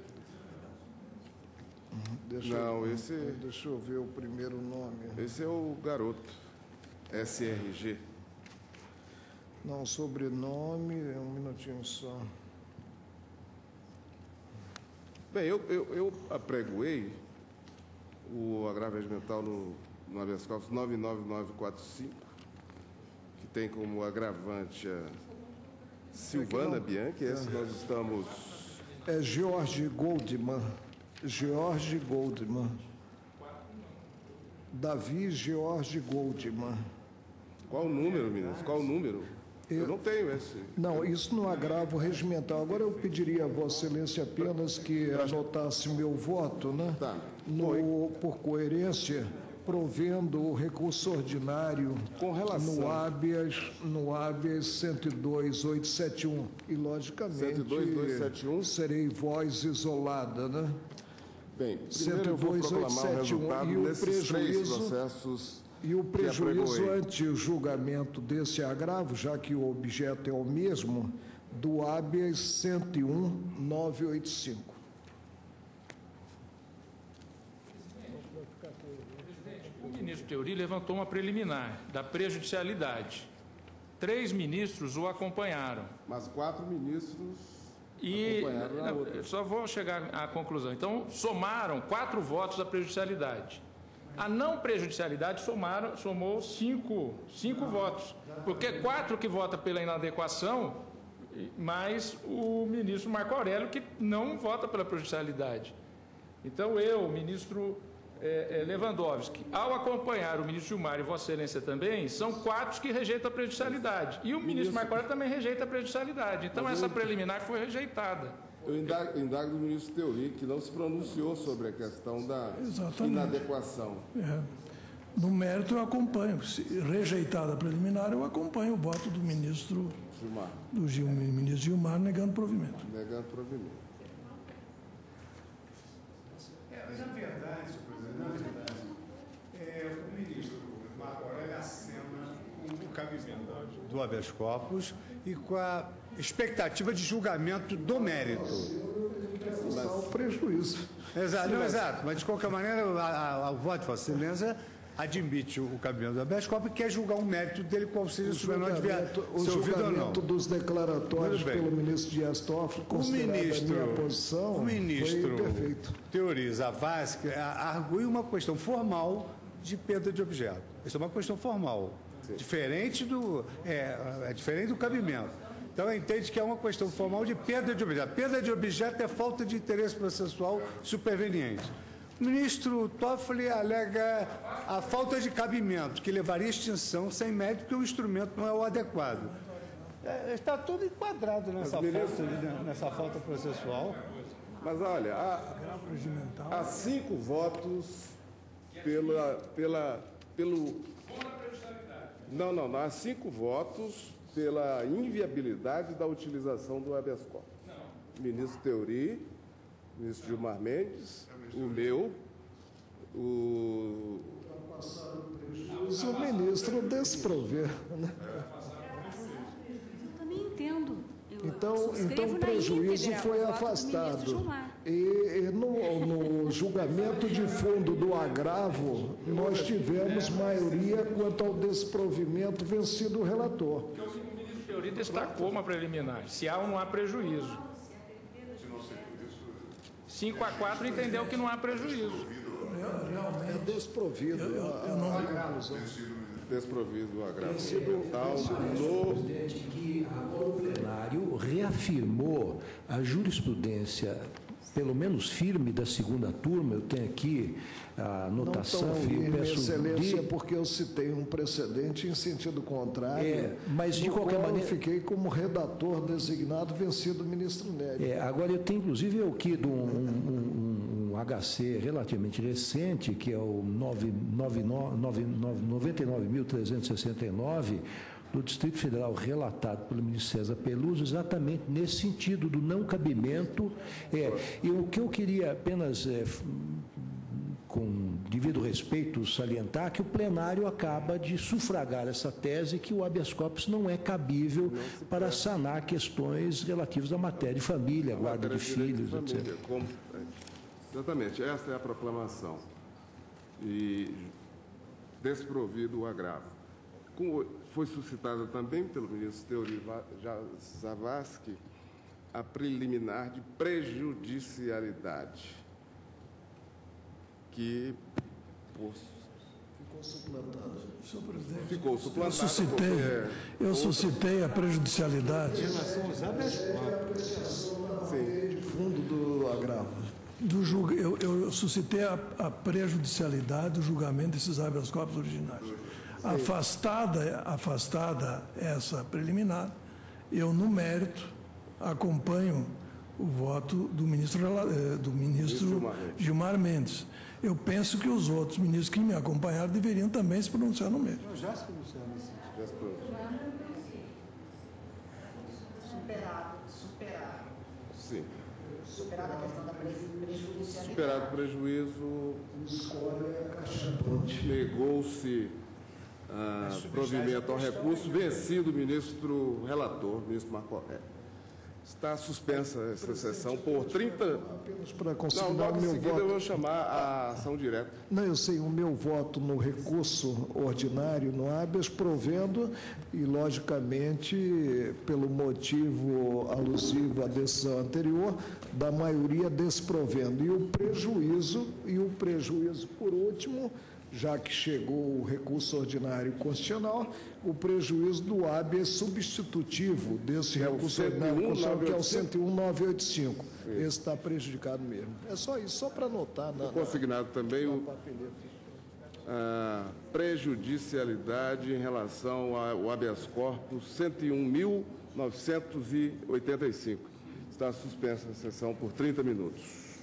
Deixa eu ver o primeiro nome. Esse é o garoto. SRG. Não, sobrenome, um minutinho só. Bem, eu apregoei o agravo regimental no habeas corpus 99945, que tem como agravante a Silvana Bianchi, esse nós estamos... É George Goldman. Davi George Goldman. Qual o número, ministro? Qual o número? Eu não tenho esse. Não, isso no agravo regimental. Agora eu pediria a Vossa Excelência apenas que anotasse meu voto, né? Tá. Por coerência, provendo o recurso ordinário com relação no habeas 102.871. E, logicamente, 102.871 serei voz isolada, né? Bem, primeiro eu vou proclamar o resultado desses três processos. E o prejuízo ante o julgamento desse agravo, já que o objeto é o mesmo, do habeas 101.985. Presidente, o ministro Teori levantou uma preliminar da prejudicialidade. 3 ministros o acompanharam. Mas 4 ministros E só vou chegar à conclusão. Então, somaram 4 votos da prejudicialidade. A não prejudicialidade somou 5 votos, porque 4 que vota pela inadequação, mais o ministro Marco Aurélio, que não vota pela prejudicialidade. Então, eu, o ministro Lewandowski, ao acompanhar o ministro Gilmar e Vossa Excelência também, são 4 que rejeitam a prejudicialidade. E o ministro Marco Aurélio também rejeita a prejudicialidade. Então, essa preliminar foi rejeitada. Eu indago do ministro Teori, que não se pronunciou sobre a questão da inadequação. No mérito, eu acompanho. Se rejeitada a preliminar, eu acompanho o voto do ministro Gilmar. Ministro Gilmar negando provimento. Negando provimento. Na verdade, senhor presidente, o ministro Marco Aurélio acena com o cabimento do habeas corpus e com a expectativa de julgamento do mérito. Mas o prejuízo. Exato, não, exato. Mas, de qualquer maneira, o voto de Vossa Excelência admite o cabimento do habeas corpus e quer julgar o mérito dele, qual seja se o menor devia ser ouvido ou não. O julgamento dos declaratórios pelo ministro Dias Toffoli, considerada a minha posição, o ministro foi perfeito. Teori Zavascki argui uma questão formal de perda de objeto. Isso é uma questão formal, diferente do cabimento. Então, entende que é uma questão formal de perda de objeto. Perda de objeto é falta de interesse processual superveniente. O ministro Toffoli alega a falta de cabimento, que levaria à extinção sem mérito, porque o instrumento não é o adequado. Está tudo enquadrado nessa falta processual. Mas, olha, há 5 votos pelo... Não, há 5 votos pela inviabilidade da utilização do habeas corpus. Ministro Teori, ministro Gilmar Mendes, o meu, o ministro desprover. Né? Eu também entendo. Então o prejuízo foi afastado. E no julgamento de fundo do agravo, nós tivemos maioria quanto ao desprovimento vencido o relator. Porque o ministro Teori destacou uma preliminar, se há ou não há prejuízo. 5-4 entendeu que não há prejuízo. É desprovido. Desprovido o agravo. Que o plenário reafirmou a jurisprudência, pelo menos firme, da segunda turma. Eu tenho aqui a anotação. Não tão firme, Excelência, porque eu citei um precedente em sentido contrário, mas de qualquer maneira eu fiquei como redator designado, vencido o ministro Nery. Agora eu tenho inclusive aqui de um HC relativamente recente, que é o 99.369 do Distrito Federal, relatado pelo ministro César Peluso, exatamente nesse sentido do não cabimento. E o que eu queria apenas, com devido respeito, salientar que o plenário acaba de sufragar essa tese que o habeas corpus não é cabível para sanar questões relativas à matéria de família, guarda de filhos, etc. Exatamente, essa é a proclamação. E desprovido o agravo. Foi suscitada também pelo ministro Teori Zavascki a preliminar de prejudicialidade, que ficou suplantada. Senhor presidente, ficou suplantada. Eu suscitei a prejudicialidade. Em relação aos habeas corpus, de fundo do agravo. Eu suscitei a prejudicialidade do julgamento desses habeas corpus originais. Afastada essa preliminar, eu, no mérito, acompanho o voto do ministro Gilmar Mendes. Eu penso que os outros ministros que me acompanharam deveriam também se pronunciar no mérito. Já se pronunciaram nesse Superado. Sim. Superada a questão da prejudicialidade. Superado o prejuízo, negou-se provimento ao recurso, vencido o ministro relator, ministro Marco Aurélio. Está suspensa essa sessão por 30... Apenas para Não, consignar logo o meu em seguida voto. eu vou chamar a ação direta. Não, eu sei, o meu voto no recurso ordinário, no habeas, provendo e, logicamente, pelo motivo alusivo à decisão anterior, da maioria desprovendo. E o prejuízo, por último, já que chegou o recurso ordinário constitucional, o prejuízo do habeas substitutivo desse recurso ordinário constitucional, que é o 101.985. Esse está prejudicado mesmo. É só isso, só para anotar. Consignado também a prejudicialidade em relação ao habeas corpus 101.985. Está suspensa a sessão por 30 minutos.